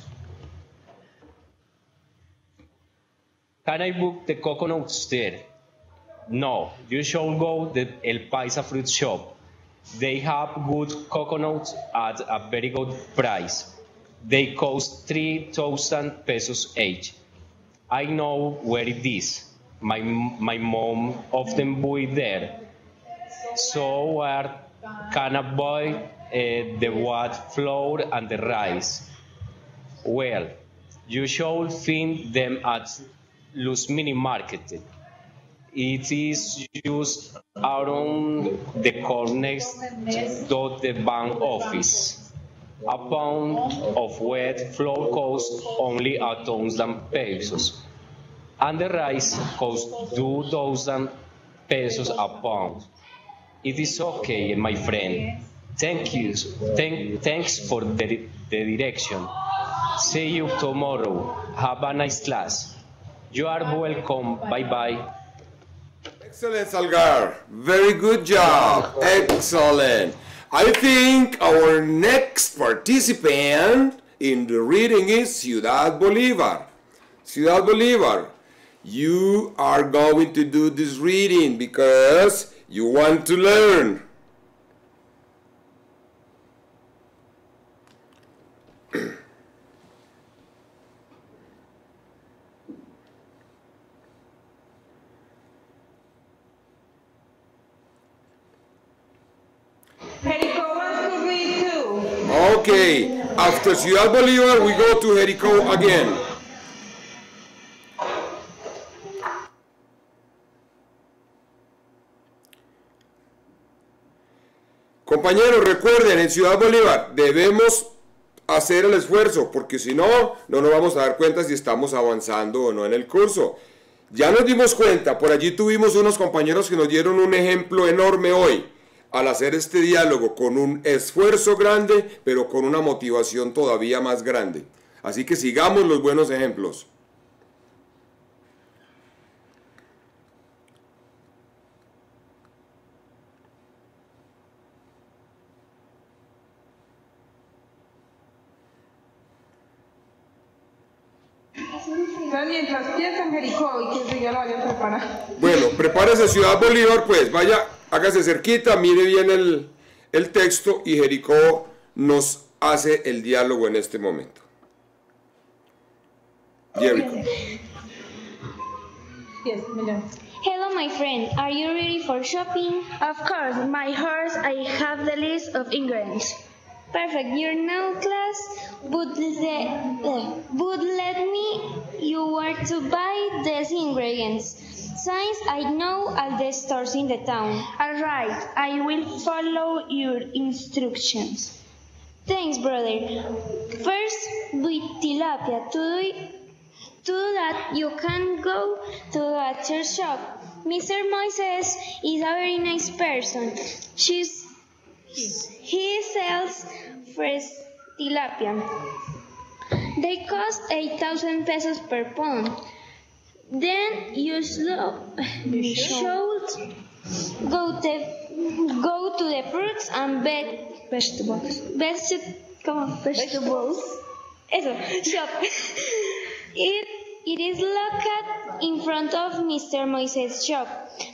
Can I book the coconuts there? No, you should go to the El Paisa fruit shop. They have good coconuts at a very good price. They cost 3,000 pesos each. I know where it is. My mom often buy there. So where can I buy the white flour and the rice? Well, you should find them at Luz Mini Market. It is just around the corner of the bank office. A pound of wet flour costs only 1,000 pesos, and the rice costs 2,000 pesos a pound. It is okay, my friend. Thank you. Thanks for the direction. See you tomorrow. Have a nice class. You are welcome. Bye-bye. Excellent, Salgar. Very good job. Excellent. I think our next participant in the reading is Ciudad Bolivar. Ciudad Bolivar, you are going to do this reading because you want to learn. Jericho wants to read too. Okay, after Ciudad Bolivar, we go to Jericho again. Compañeros, recuerden, en Ciudad Bolívar debemos hacer el esfuerzo, porque si no, no nos vamos a dar cuenta si estamos avanzando o no en el curso. Ya nos dimos cuenta, por allí tuvimos unos compañeros que nos dieron un ejemplo enorme hoy, al hacer este diálogo con un esfuerzo grande, pero con una motivación todavía más grande. Así que sigamos los buenos ejemplos. Mientras piensan Jericó y que ya lo vayan a preparar. Bueno, prepárese Ciudad Bolívar, pues vaya, hágase cerquita, mire bien el texto y Jericó nos hace el diálogo en este momento. Jericho. Yes, Millán. Hello, my friend. Are you ready for shopping? Of course, my horse. I have the list of ingredients. Perfect. You're now class, but let me you where to buy these ingredients. Since I know all the stores in the town. All right. I will follow your instructions. Thanks, brother. First, with tilapia. To do that, you can go to the butcher shop. Mr. Moises is a very nice person. He sells fresh tilapia. They cost 8,000 pesos per pound. Then you should go to the fruits and vegetables. Eso, shop. It is located in front of Mr. Moises' shop.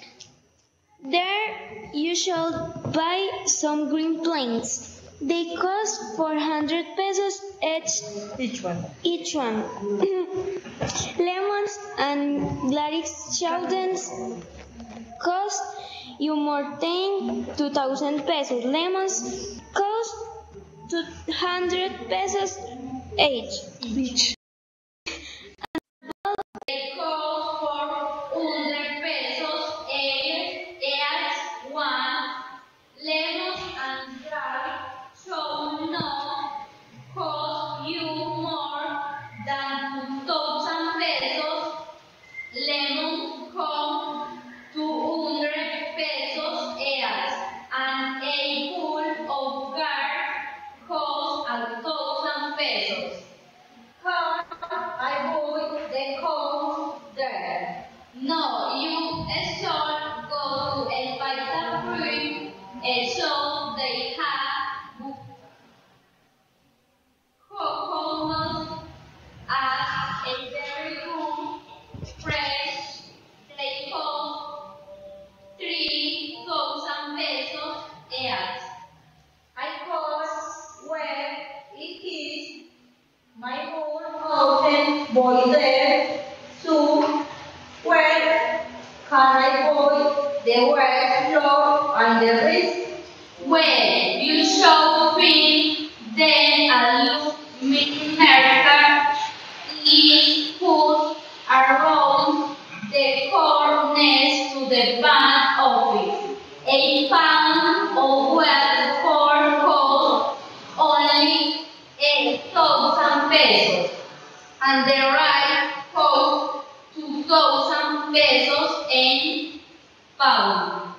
There you shall buy some green plantains. They cost 400 pesos each one. Lemons and garlic shoutings cost you more than 2,000 pesos. Lemons cost 200 pesos each. They cost 400 pesos each one. Lemons and garlic should not cost you more than 2,000 pesos. Lemons cost 200 pesos avoid the wet floor and the risk. When you show pin, then a loop marker is put around the core next to the bank office. A pound of wet core costs only 8,000 pesos, and the right costs 2,000 pesos in pound.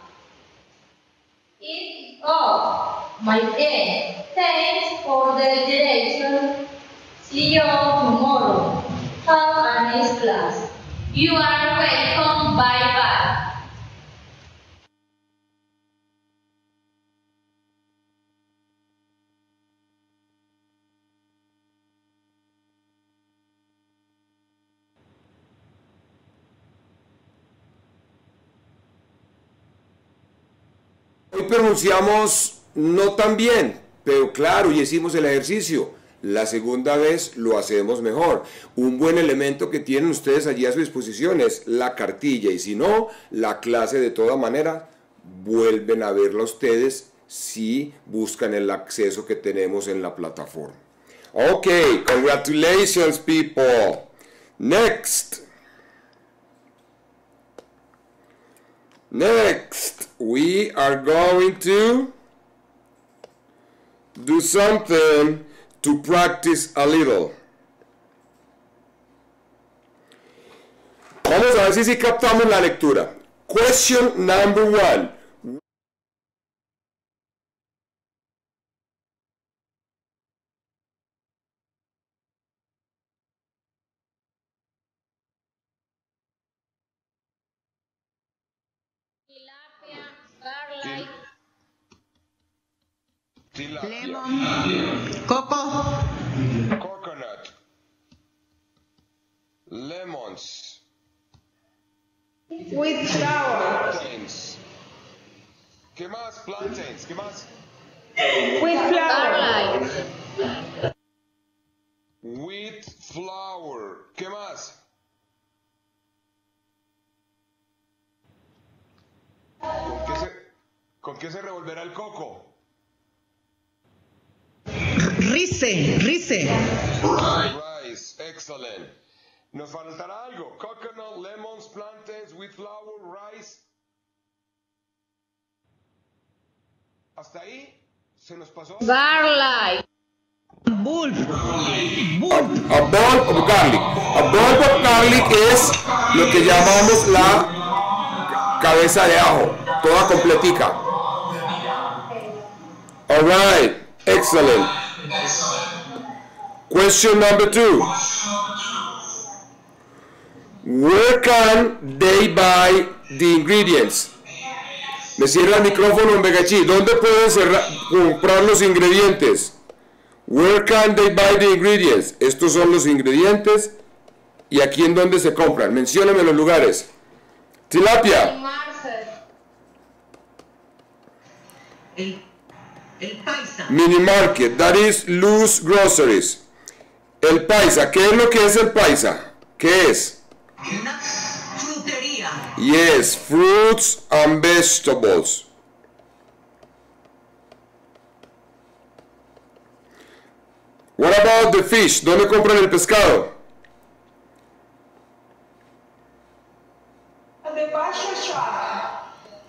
It's all, my friend. Thanks for the direction. See you tomorrow. Have a nice class. You are welcome. Bye-bye. Hoy pronunciamos no tan bien, pero claro, y hicimos el ejercicio. La segunda vez lo hacemos mejor. Un buen elemento que tienen ustedes allí a su disposición es la cartilla, y si no, la clase de toda manera vuelven a verla ustedes si buscan el acceso que tenemos en la plataforma. Ok, congratulations people. Next, we are going to do something to practice a little. Vamos a ver si captamos la lectura. Question number 1. Lemon, coco, Coconut, lemons, With flour. plantains. ¿Qué más? Plantains. ¿Qué más? With flour. Garlic. Wheat flour. ¿Qué más? ¿Con qué se revolverá el coco? rice. Rice, excellent. Nos faltará algo. Coconut, lemons, plantains, wheat flour, rice. ¿Hasta ahí? ¿Se nos pasó? Garlic. Bulb. A bulb of garlic. A bulb of garlic es lo que llamamos la cabeza de ajo, toda completica. All right, excellent. Question number 2. Where can they buy the ingredients? Me cierra el micrófono en Vegachi. ¿Dónde pueden comprar los ingredientes? Where can they buy the ingredients? Estos son los ingredientes. ¿Y aquí en dónde se compran? Mencióname los lugares. Tilapia. El paisa. Mini market. That is loose groceries. El paisa. ¿Qué es lo que es el paisa? ¿Qué es? Una frutería. Yes, fruits and vegetables. What about the fish? ¿Dónde compran el pescado? The butcher shop.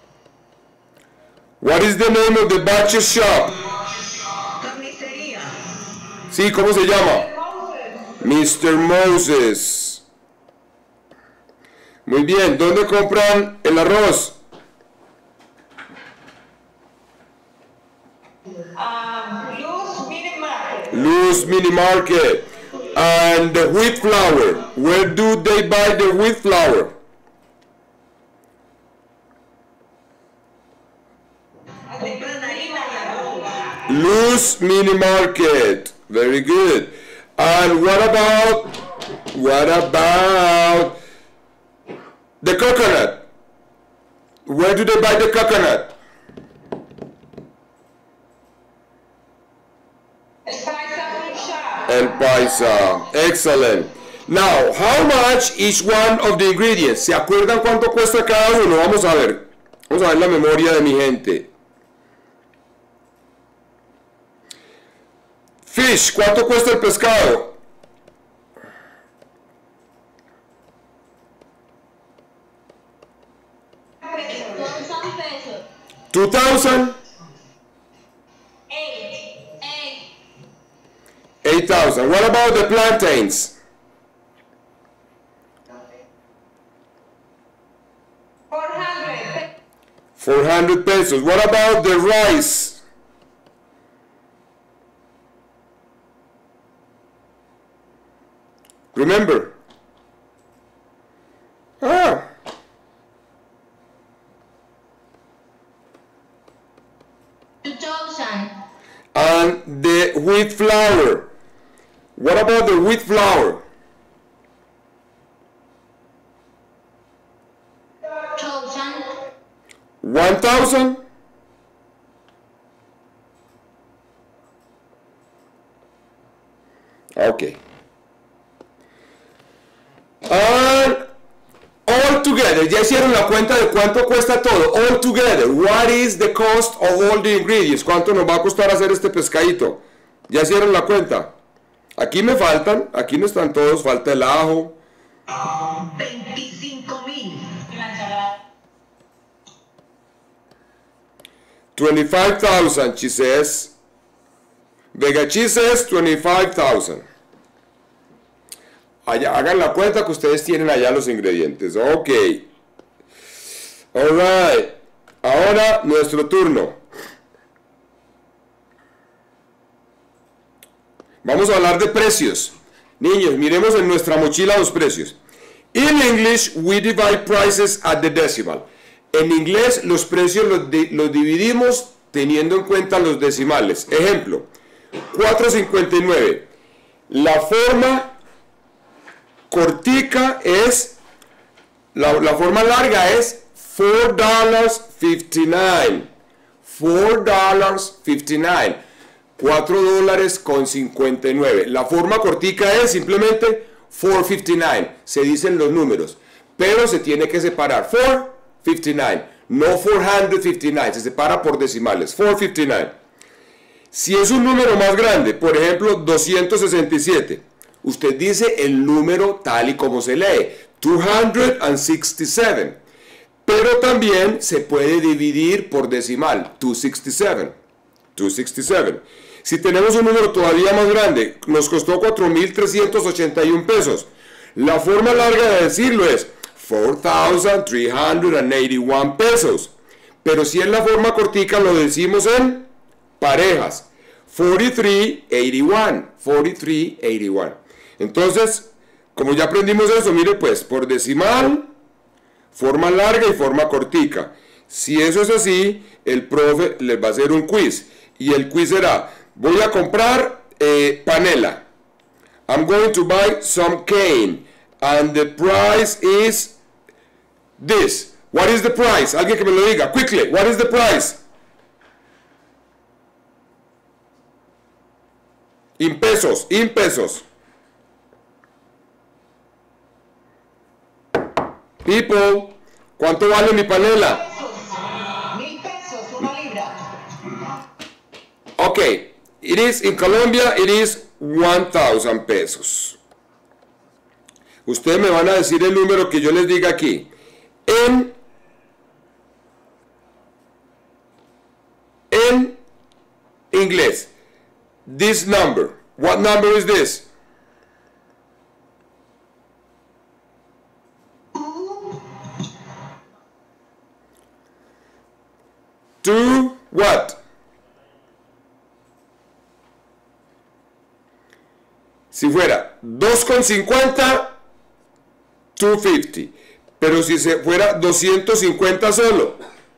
What is the name of the butcher shop? Carnicería. Sí, ¿cómo se llama? Mr. Moses. Muy bien, ¿dónde compran el arroz? Loose mini market. Loose Mini Market. And the wheat flour. Where do they buy the wheat flour? Compran harina y arroz. Loose Mini Market. Very good. And what about the coconut? Where do they buy the coconut? Spice up shop. El Paisa. Excellent. Now, how much each one of the ingredients? ¿Se acuerdan cuánto cuesta cada uno? Vamos a ver. Vamos a ver la memoria de mi gente. Fish, ¿cuánto cuesta el pescado? $2,000. 2,000? 8,000. What about the plantains? 400 pesos. What about the rice? Remember? Ah. $2,000. And the wheat flour. What about the wheat flour? 1,000? Okay. And all together, ya hicieron la cuenta de cuánto cuesta todo. All together, what is the cost of all the ingredients? ¿Cuánto nos va a costar hacer este pescadito? Ya hicieron la cuenta. Aquí me faltan, aquí no están todos, falta el ajo. 25,000. 25,000, she says. Vega, she says 25,000. Allá, hagan la cuenta que ustedes tienen allá los ingredientes. Ok. Alright. Ahora nuestro turno. Vamos a hablar de precios. Niños, miremos en nuestra mochila los precios. In English, we divide prices at the decimal. En inglés, los precios los dividimos teniendo en cuenta los decimales. Ejemplo, 4.59. La forma cortica es, la forma larga es $4.59. $4.59. $4.59. La forma cortica es simplemente 459. Se dicen los números, pero se tiene que separar. 459, no 459. Se separa por decimales. 459. Si es un número más grande, por ejemplo 267, usted dice el número tal y como se lee, 267. Pero también se puede dividir por decimal, 267. 267. Si tenemos un número todavía más grande, nos costó 4.381 pesos. La forma larga de decirlo es 4,381 pesos. Pero si es la forma cortica, lo decimos en parejas. 4381. 4381. Entonces, como ya aprendimos eso, mire pues, por decimal, forma larga y forma cortica. Si eso es así, el profe les va a hacer un quiz. Y el quiz será, voy a comprar panela. I'm going to buy some cane. And the price is this. What is the price? Alguien que me lo diga. Quickly, what is the price? In pesos, in pesos. People, ¿cuánto vale mi panela? 1,000 pesos, una libra. Okay, it is in Colombia, it is 1,000 pesos. Ustedes me van a decir el número que yo les diga aquí. En inglés, this number, what number is this? Two what? Si fuera 2,50, 250. Pero si se fuera 250 solo.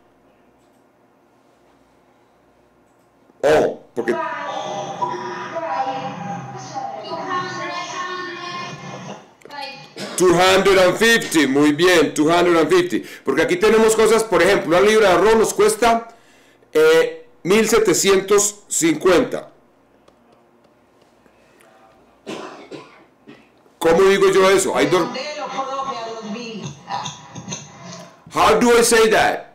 Oh, porque... $250, muy bien, $250. Porque aquí tenemos cosas, por ejemplo, una libra de arroz nos cuesta 1,750. ¿Cómo digo yo eso? How do I say that?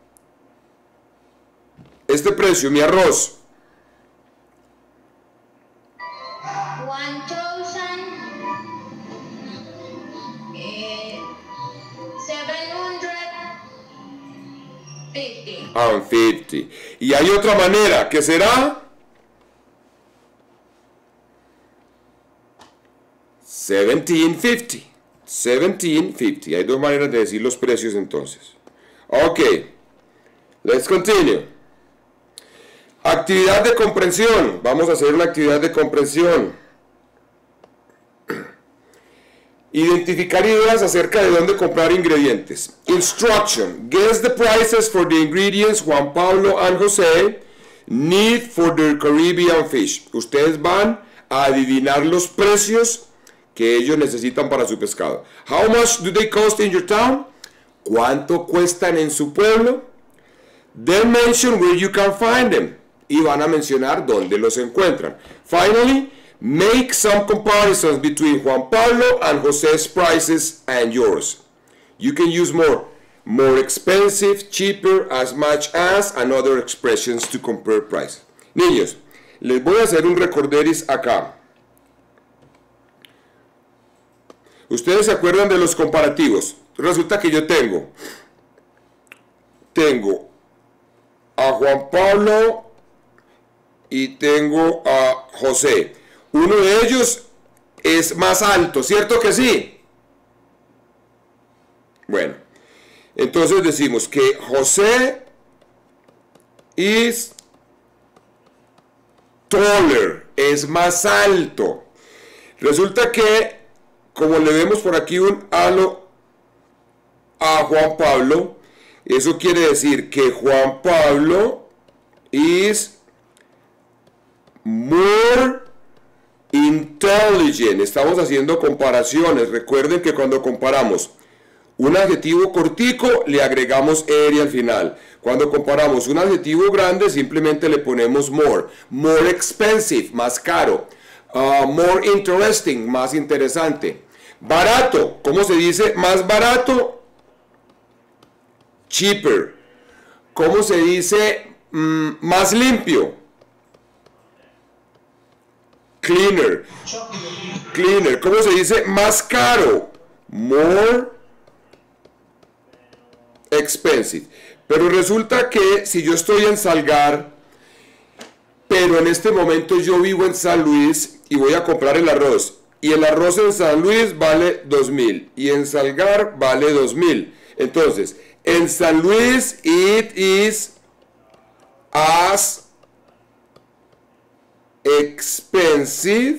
Este precio, mi arroz. 1,750. Y hay otra manera, que será 1750. 1750. Hay dos maneras de decir los precios entonces. Ok. Let's continue. Actividad de comprensión. Vamos a hacer una actividad de comprensión. Identificar ideas acerca de dónde comprar ingredientes. Instruction. Guess the prices for the ingredients Juan Pablo and José need for their Caribbean fish. Ustedes van a adivinar los precios que ellos necesitan para su pescado. How much do they cost in your town? ¿Cuánto cuestan en su pueblo? Then mention where you can find them. Y van a mencionar dónde los encuentran. Finally, make some comparisons between Juan Pablo and José's prices and yours. You can use more expensive, cheaper, as much as, and other expressions to compare prices. Niños, les voy a hacer un recorderis acá. Ustedes se acuerdan de los comparativos. Resulta que yo tengo a Juan Pablo y tengo a José. Uno de ellos es más alto, ¿cierto que sí? Bueno, entonces decimos que José is taller, es más alto. Resulta que, como le vemos por aquí un halo a Juan Pablo, eso quiere decir que Juan Pablo is more intelligent. Estamos haciendo comparaciones. Recuerden que cuando comparamos un adjetivo cortico, le agregamos ere al final. Cuando comparamos un adjetivo grande, simplemente le ponemos more. More expensive, más caro. More interesting, más interesante. Barato, ¿cómo se dice más barato? Cheaper. ¿Cómo se dice más limpio? Cleaner. Cleaner. ¿Cómo se dice más caro? More expensive. Pero resulta que si yo estoy en Salgar, pero en este momento yo vivo en San Luis y voy a comprar el arroz, y el arroz en San Luis vale 2,000 y en Salgar vale 2,000. Entonces, en San Luis it is as expensive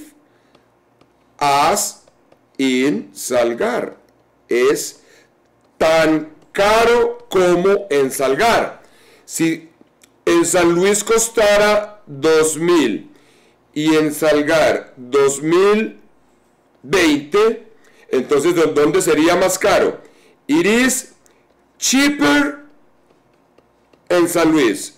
as in Salgar. Es tan caro como en Salgar. Si en San Luis costara 2,000 y en Salgar 2,020, entonces ¿dónde sería más caro? It is cheaper en San Luis,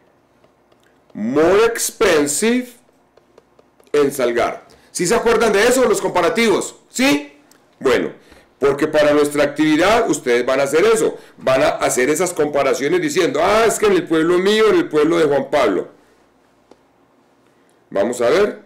more expensive en Salgar. ¿Sí se acuerdan de eso, los comparativos? ¿Sí? Bueno, porque para nuestra actividad ustedes van a hacer eso, van a hacer esas comparaciones diciendo, es que en el pueblo mío, en el pueblo de Juan Pablo. Vamos a ver.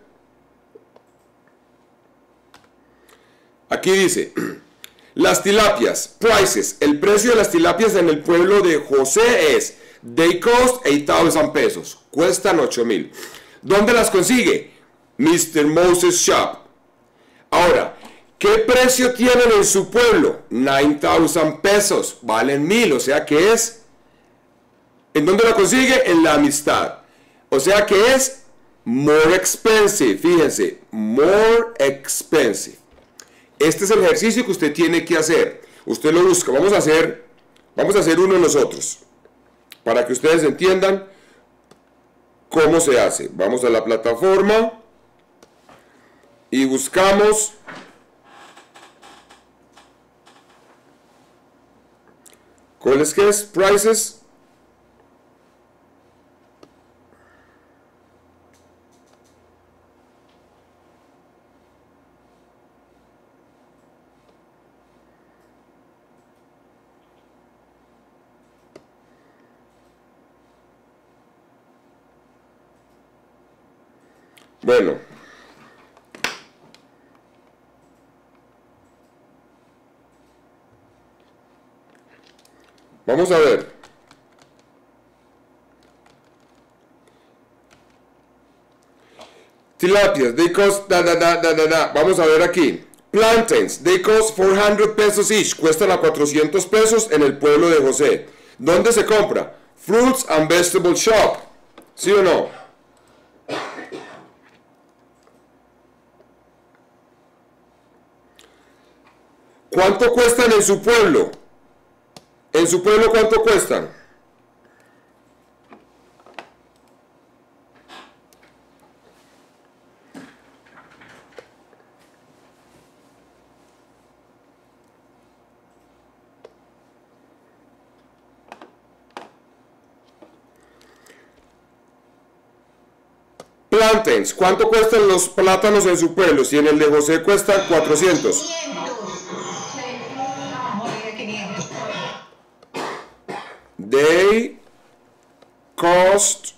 Aquí dice, las tilapias, prices, el precio de las tilapias en el pueblo de José es, they cost 8,000 pesos, cuestan 8,000. ¿Dónde las consigue? Mr. Moses Shop. Ahora, ¿qué precio tienen en su pueblo? 9,000 pesos, valen 1,000, o sea que es, ¿en dónde la consigue? En la amistad, o sea que es more expensive, fíjense, more expensive. Este es el ejercicio que usted tiene que hacer, usted lo busca, vamos a hacer uno nosotros, para que ustedes entiendan cómo se hace. Vamos a la plataforma y buscamos ¿cuál es que es? Prices. Bueno. Vamos a ver. Tilapias, they cost Vamos a ver aquí. Plantains, they cost 400 pesos each. Cuestan a 400 pesos en el pueblo de José. ¿Dónde se compra? Fruits and Vegetable Shop. ¿Sí o no? ¿Cuánto cuestan en su pueblo? ¿En su pueblo cuánto cuestan? Plantains, ¿cuánto cuestan los plátanos en su pueblo? Si en el de José cuesta 400. They cost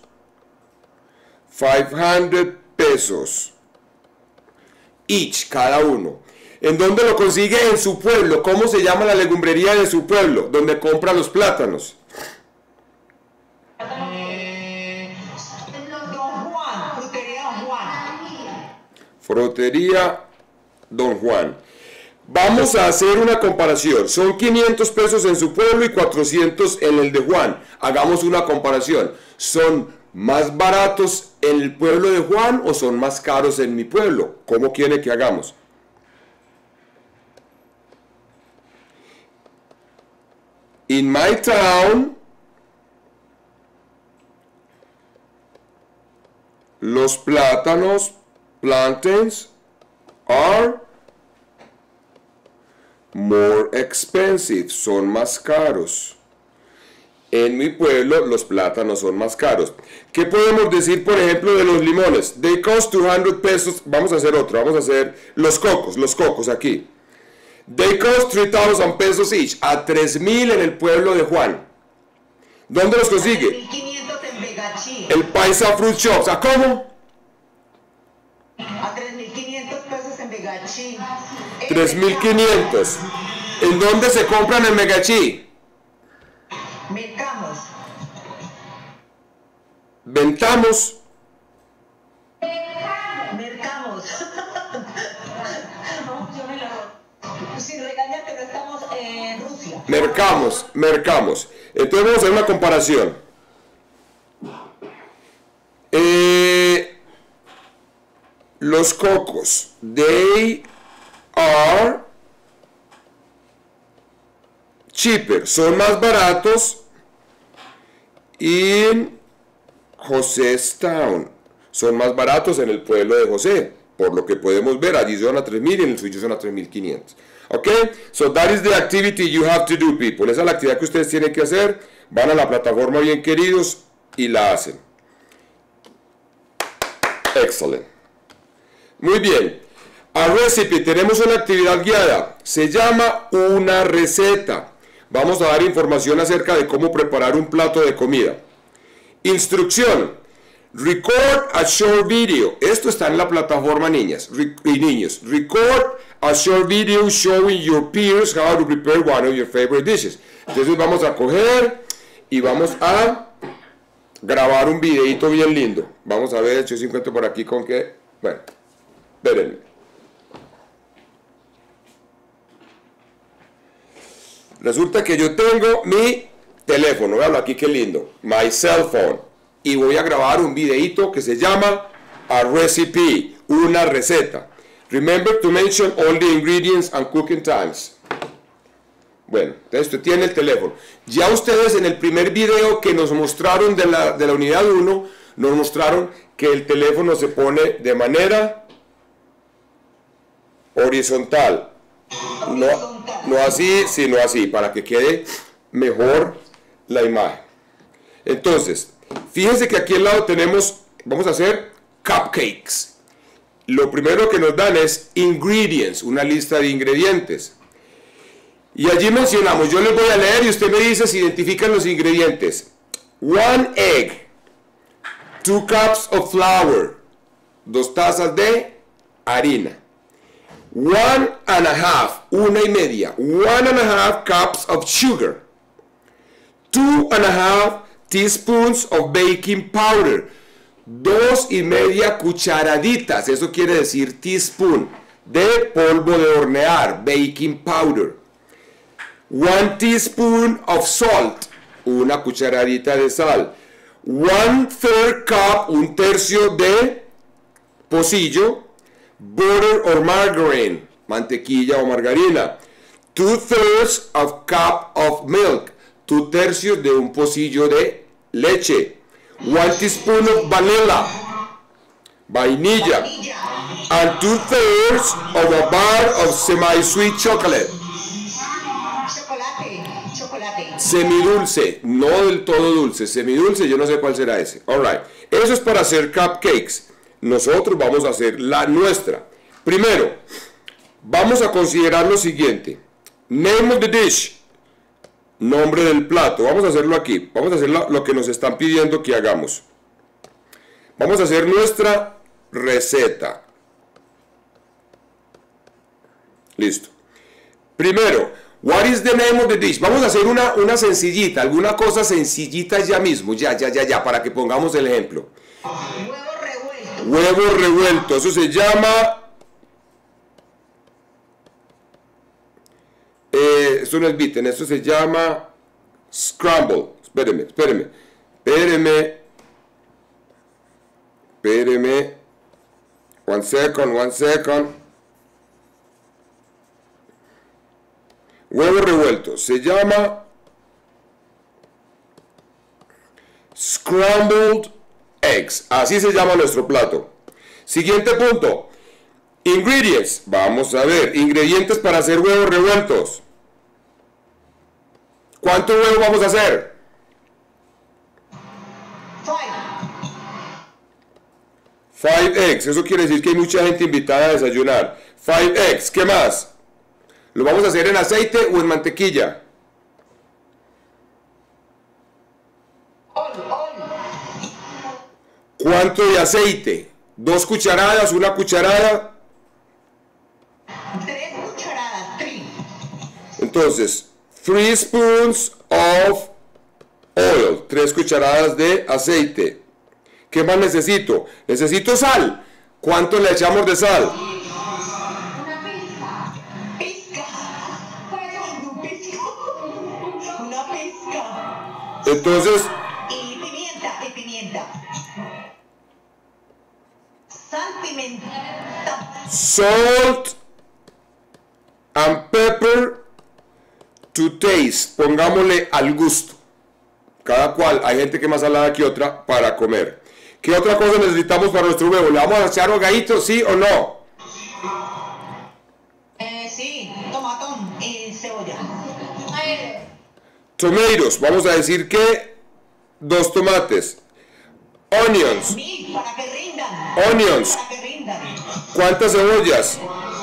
500 pesos each, cada uno. ¿En dónde lo consigue? En su pueblo. ¿Cómo se llama la legumbrería de su pueblo? Donde compra los plátanos. Frutería Don Juan. Vamos a hacer una comparación. Son 500 pesos en su pueblo y 400 en el de Juan. Hagamos una comparación. ¿Son más baratos en el pueblo de Juan o son más caros en mi pueblo? ¿Cómo quiere que hagamos? In my town, los plátanos, plantains, are more expensive, son más caros. En mi pueblo los plátanos son más caros. ¿Qué podemos decir, por ejemplo, de los limones? They cost 200 pesos. Vamos a hacer otro, vamos a hacer los cocos aquí. They cost 3,000 pesos each, a 3,000 en el pueblo de Juan. ¿Dónde los consigue? 3,500 en Vegachí. El Paisa Fruit Shops. ¿A cómo? A 3,500 pesos en Vegachí. 3,500. ¿En dónde se compran en Megachí? Mercamos. Ventamos. Mercamos. Si regaña que no estamos en Rusia. Mercamos. Entonces vamos a hacer una comparación. Los cocos, they are cheaper, son más baratos en José's Town, son más baratos en el pueblo de José, por lo que podemos ver, allí son a 3,000 y en el suyo son a 3,500. Ok, so that is the activity you have to do, people. Esa es la actividad que ustedes tienen que hacer. Van a la plataforma, bien queridos, y la hacen. Excelente. Muy bien. A recipe, tenemos una actividad guiada. Se llama una receta. Vamos a dar información acerca de cómo preparar un plato de comida. Instrucción. Record a short video. Esto está en la plataforma, niñas y niños. Record a short video showing your peers how to prepare one of your favorite dishes. Entonces vamos a coger y vamos a grabar un videito bien lindo. Vamos a ver, yo sí encuentro por aquí con que... Bueno, espérenme. Resulta que yo tengo mi teléfono, veanlo aquí qué lindo, my cell phone, y voy a grabar un videito que se llama a recipe, una receta. Remember to mention all the ingredients and cooking times. Bueno, entonces usted tiene el teléfono. Ya ustedes en el primer video que nos mostraron de la unidad 1, nos mostraron que el teléfono se pone de manera horizontal. No así, sino así, para que quede mejor la imagen. Entonces, fíjense que aquí al lado tenemos, vamos a hacer cupcakes. Lo primero que nos dan es ingredients, una lista de ingredientes. Y allí mencionamos, yo les voy a leer y usted me dice si identifican los ingredientes. 1 egg, 2 cups of flour, 2 tazas de harina. 1.5, 1.5, 1.5 cups of sugar. 2.5 teaspoons of baking powder. 2.5 cucharaditas, eso quiere decir teaspoon, de polvo de hornear, baking powder. 1 teaspoon of salt, una cucharadita de sal. 1/3 cup, 1/3 de pocillo, butter or margarine, mantequilla o margarina. 2/3 of cup of milk, 2/3 de un pocillo de leche. 1 teaspoon of vanilla, vainilla, and 2/3 of a bar of semi-sweet chocolate. Semidulce, no del todo dulce, semidulce, yo no sé cuál será ese. Alright, eso es para hacer cupcakes. Nosotros vamos a hacer la nuestra. Primero, vamos a considerar lo siguiente. Name of the dish, nombre del plato. Vamos a hacerlo aquí. Vamos a hacer lo que nos están pidiendo que hagamos. Vamos a hacer nuestra receta. Listo. Primero, what is the name of the dish? Vamos a hacer una sencillita, alguna cosa sencillita ya mismo, ya, para que pongamos el ejemplo. Huevo revuelto, eso se llama... esto no es beaten, esto se llama scramble. Espéreme. One second. Huevo revuelto, se llama scrambled eggs, así se llama nuestro plato. Siguiente punto, ingredients. Vamos a ver, ingredientes para hacer huevos revueltos. ¿Cuántos huevos vamos a hacer? 5 eggs, eso quiere decir que hay mucha gente invitada a desayunar. 5 eggs, ¿qué más? ¿Lo vamos a hacer en aceite o en mantequilla? ¿Cuánto de aceite? 2 cucharadas, 1 cucharada. 3 cucharadas, 3. Entonces, 3 spoons of oil, 3 cucharadas de aceite. ¿Qué más necesito? Necesito sal. ¿Cuánto le echamos de sal? Entonces, Y pimienta. Sal, pimienta. salt and pepper to taste. Pongámosle al gusto. Cada cual, hay gente que es más salada que otra para comer. ¿Qué otra cosa necesitamos para nuestro huevo? ¿Le vamos a echar hogaditos, sí o no? Sí, tomatón y cebolla. Tomatoes, vamos a decir que 2 tomates. Onions. Para que rindan. Onions. Para que rindan. ¿Cuántas cebollas?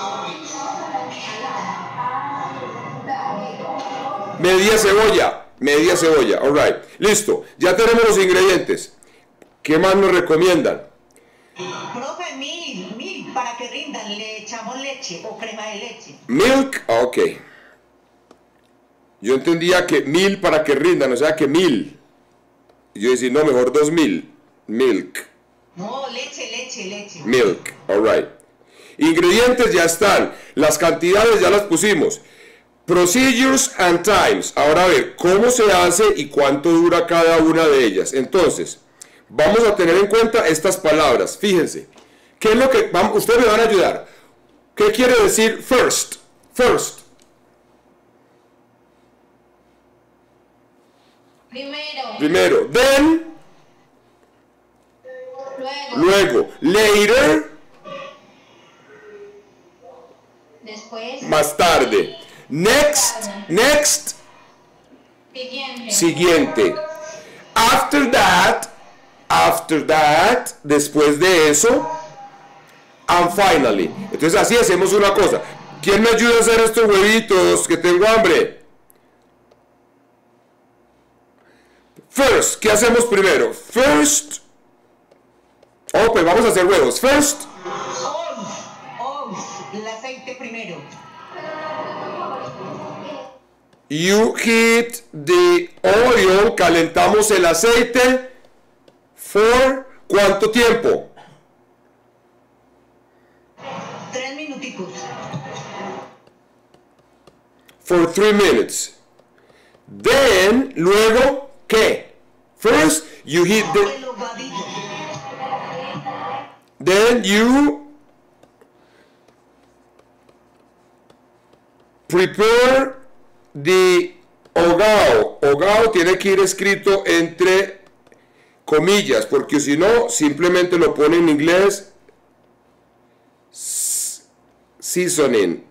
Media cebolla, alright. Listo, ya tenemos los ingredientes. ¿Qué más nos recomiendan? Profe, mil, para que rindan, le echamos leche o crema de leche. Milk, ok. Yo entendía que 1000 para que rindan, o sea que 1000. Yo decía, no, mejor 2000. Milk. No, leche. Milk, alright. Ingredientes ya están, las cantidades ya las pusimos. Procedures and times. Ahora a ver, ¿cómo se hace y cuánto dura cada una de ellas? Entonces, vamos a tener en cuenta estas palabras. Fíjense, ¿qué es lo que ustedes me van a ayudar? ¿Qué quiere decir first? Primero. Then. Luego. Later. Después. Más tarde. Next. Siguiente. After that, después de eso. And finally. Entonces así hacemos una cosa. ¿Quién me ayuda a hacer estos huevitos? Que tengo hambre. First, ¿qué hacemos primero? First, Oh, pues vamos a hacer huevos. First. El aceite primero. You heat the oil, calentamos el aceite. ¿For cuánto tiempo? 3 minuticos. For 3 minutes. Then, luego, ¿qué? First, you heat the... Then you prepare the hogao. Hogao tiene que ir escrito entre comillas, porque si no, simplemente lo pone en inglés seasoning.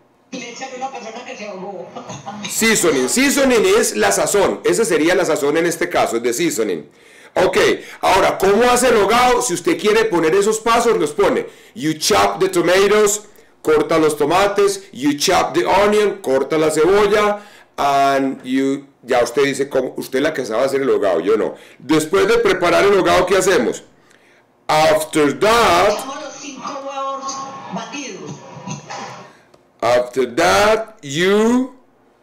Seasoning. Seasoning es la sazón. Esa sería la sazón en este caso, es de seasoning. Ok, ahora, ¿cómo hace el hogao? Si usted quiere poner esos pasos, los pone. You chop the tomatoes, corta los tomates. You chop the onion, corta la cebolla. And you, ya usted dice, ¿cómo? Usted es la que sabe hacer el hogao, yo no. Después de preparar el hogao, ¿qué hacemos? After that, you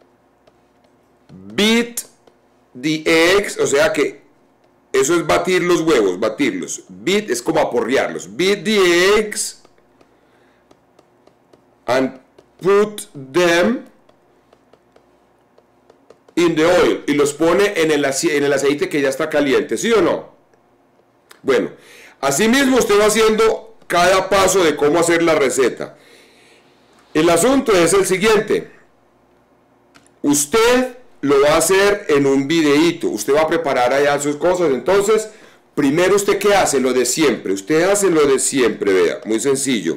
beat the eggs, o sea que eso es batir los huevos, batirlos. Beat es como aporrearlos. Beat the eggs and put them in the oil. Y los pone en el aceite que ya está caliente, ¿sí o no? Bueno, así mismo usted va haciendo cada paso de cómo hacer la receta. El asunto es el siguiente. Usted lo va a hacer en un videíto. Usted va a preparar allá sus cosas. Entonces, primero usted ¿qué hace? Lo de siempre. Usted hace lo de siempre, vea. Muy sencillo.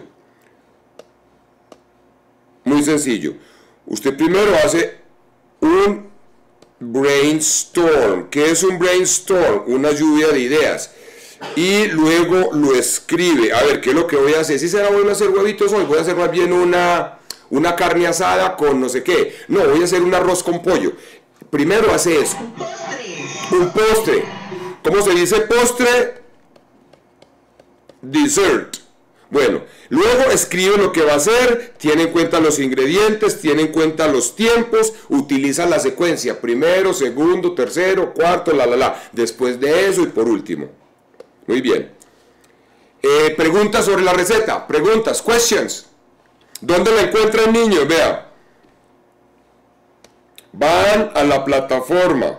Muy sencillo. Usted primero hace un brainstorm. ¿Qué es un brainstorm? Una lluvia de ideas. Y luego lo escribe. A ver, ¿qué es lo que voy a hacer? Si será bueno hacer huevitos hoy, voy a hacer más bien una carne asada con no sé qué. No, voy a hacer un arroz con pollo. Primero hace eso. Un postre. ¿Cómo se dice postre? Dessert. Bueno, luego escribe lo que va a hacer, tiene en cuenta los ingredientes, tiene en cuenta los tiempos, utiliza la secuencia, primero, segundo, tercero, cuarto, después de eso y por último. Muy bien. Preguntas sobre la receta, preguntas, questions. ¿Dónde la encuentran, niños? Vea. Van a la plataforma.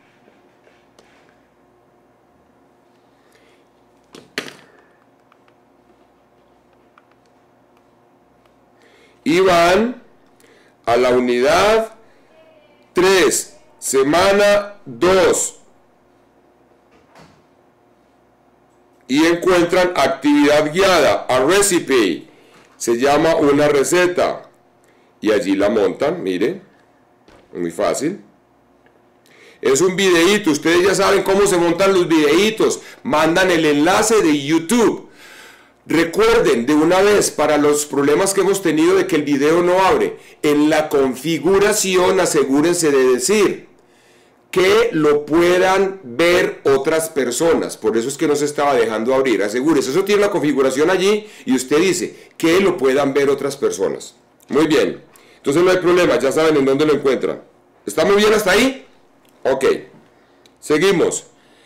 Y van a la unidad 3, semana 2. Y encuentran actividad guiada, a recipe. Se llama una receta. Y allí la montan, mire. Muy fácil. Es un videíto. Ustedes ya saben cómo se montan los videitos. Mandan el enlace de YouTube. Recuerden de una vez, para los problemas que hemos tenido de que el video no abre, en la configuración asegúrense de decir que lo puedan ver otras personas. Por eso es que no se estaba dejando abrir. Asegúrese, eso tiene la configuración allí y usted dice que lo puedan ver otras personas. Muy bien, entonces no hay problema, ya saben en dónde lo encuentran. ¿Está muy bien hasta ahí? Ok, seguimos.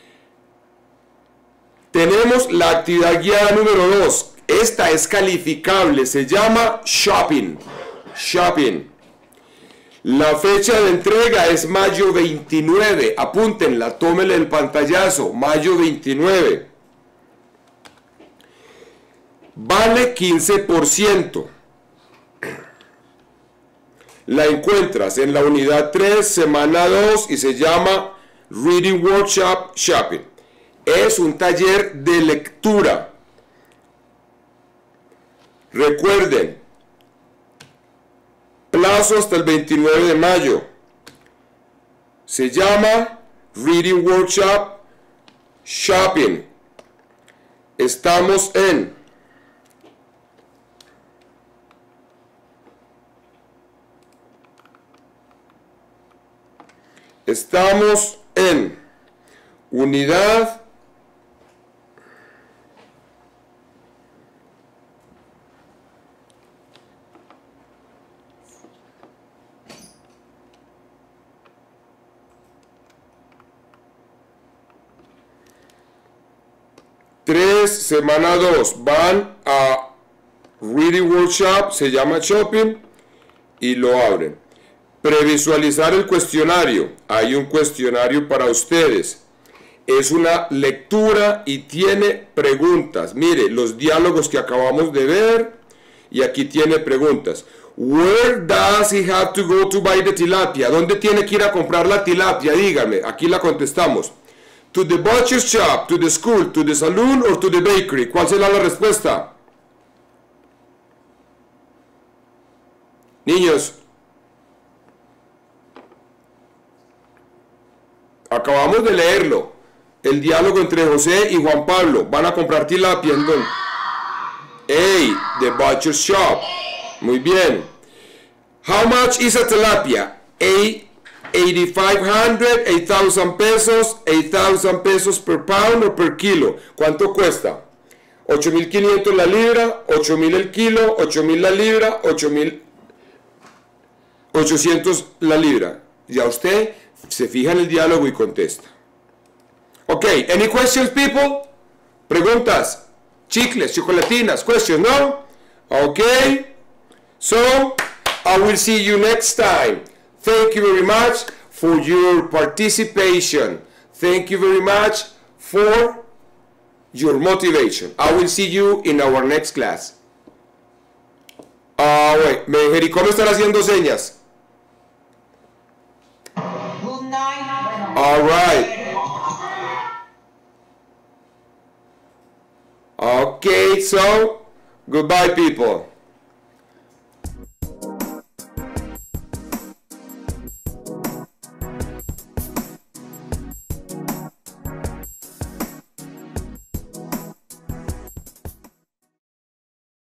Tenemos la actividad guiada número 2. Esta es calificable, se llama shopping. Shopping. La fecha de entrega es mayo 29. Apúntenla, tómenle el pantallazo. Mayo 29. Vale 15%. La encuentras en la unidad 3, semana 2 y se llama Reading Workshop Shopping. Es un taller de lectura. Recuerden, plazo hasta el 29 de mayo. Se llama Reading Workshop Shopping. Estamos en unidad ustedes, semana 2, van a Reading Workshop, se llama Shopping, y lo abren. Previsualizar el cuestionario. Hay un cuestionario para ustedes. Es una lectura y tiene preguntas. Mire, los diálogos que acabamos de ver, y aquí tiene preguntas. Where does he have to go to buy the tilapia? ¿Dónde tiene que ir a comprar la tilapia? Dígame, aquí la contestamos. To the butcher's shop, to the school, to the saloon or to the bakery. ¿Cuál será la respuesta? Niños, acabamos de leerlo. El diálogo entre José y Juan Pablo. Van a comprar tilapia en dónde? A, the butcher's shop. Muy bien. How much is a tilapia? A, 8,500, 8,000 pesos, 8,000 pesos per pound o per kilo. ¿Cuánto cuesta? 8,500 la libra, 8,000 el kilo, 8,000 la libra, 8,800 la libra. Ya usted se fija en el diálogo y contesta. Ok, any questions, people? Preguntas, chicles, chocolatinas, questions, no? Okay, so I will see you next time. Thank you very much for your participation. Thank you very much for your motivation. I will see you in our next class. Wait, Jericó me están haciendo señas. Good night. All right. Okay, so goodbye, people.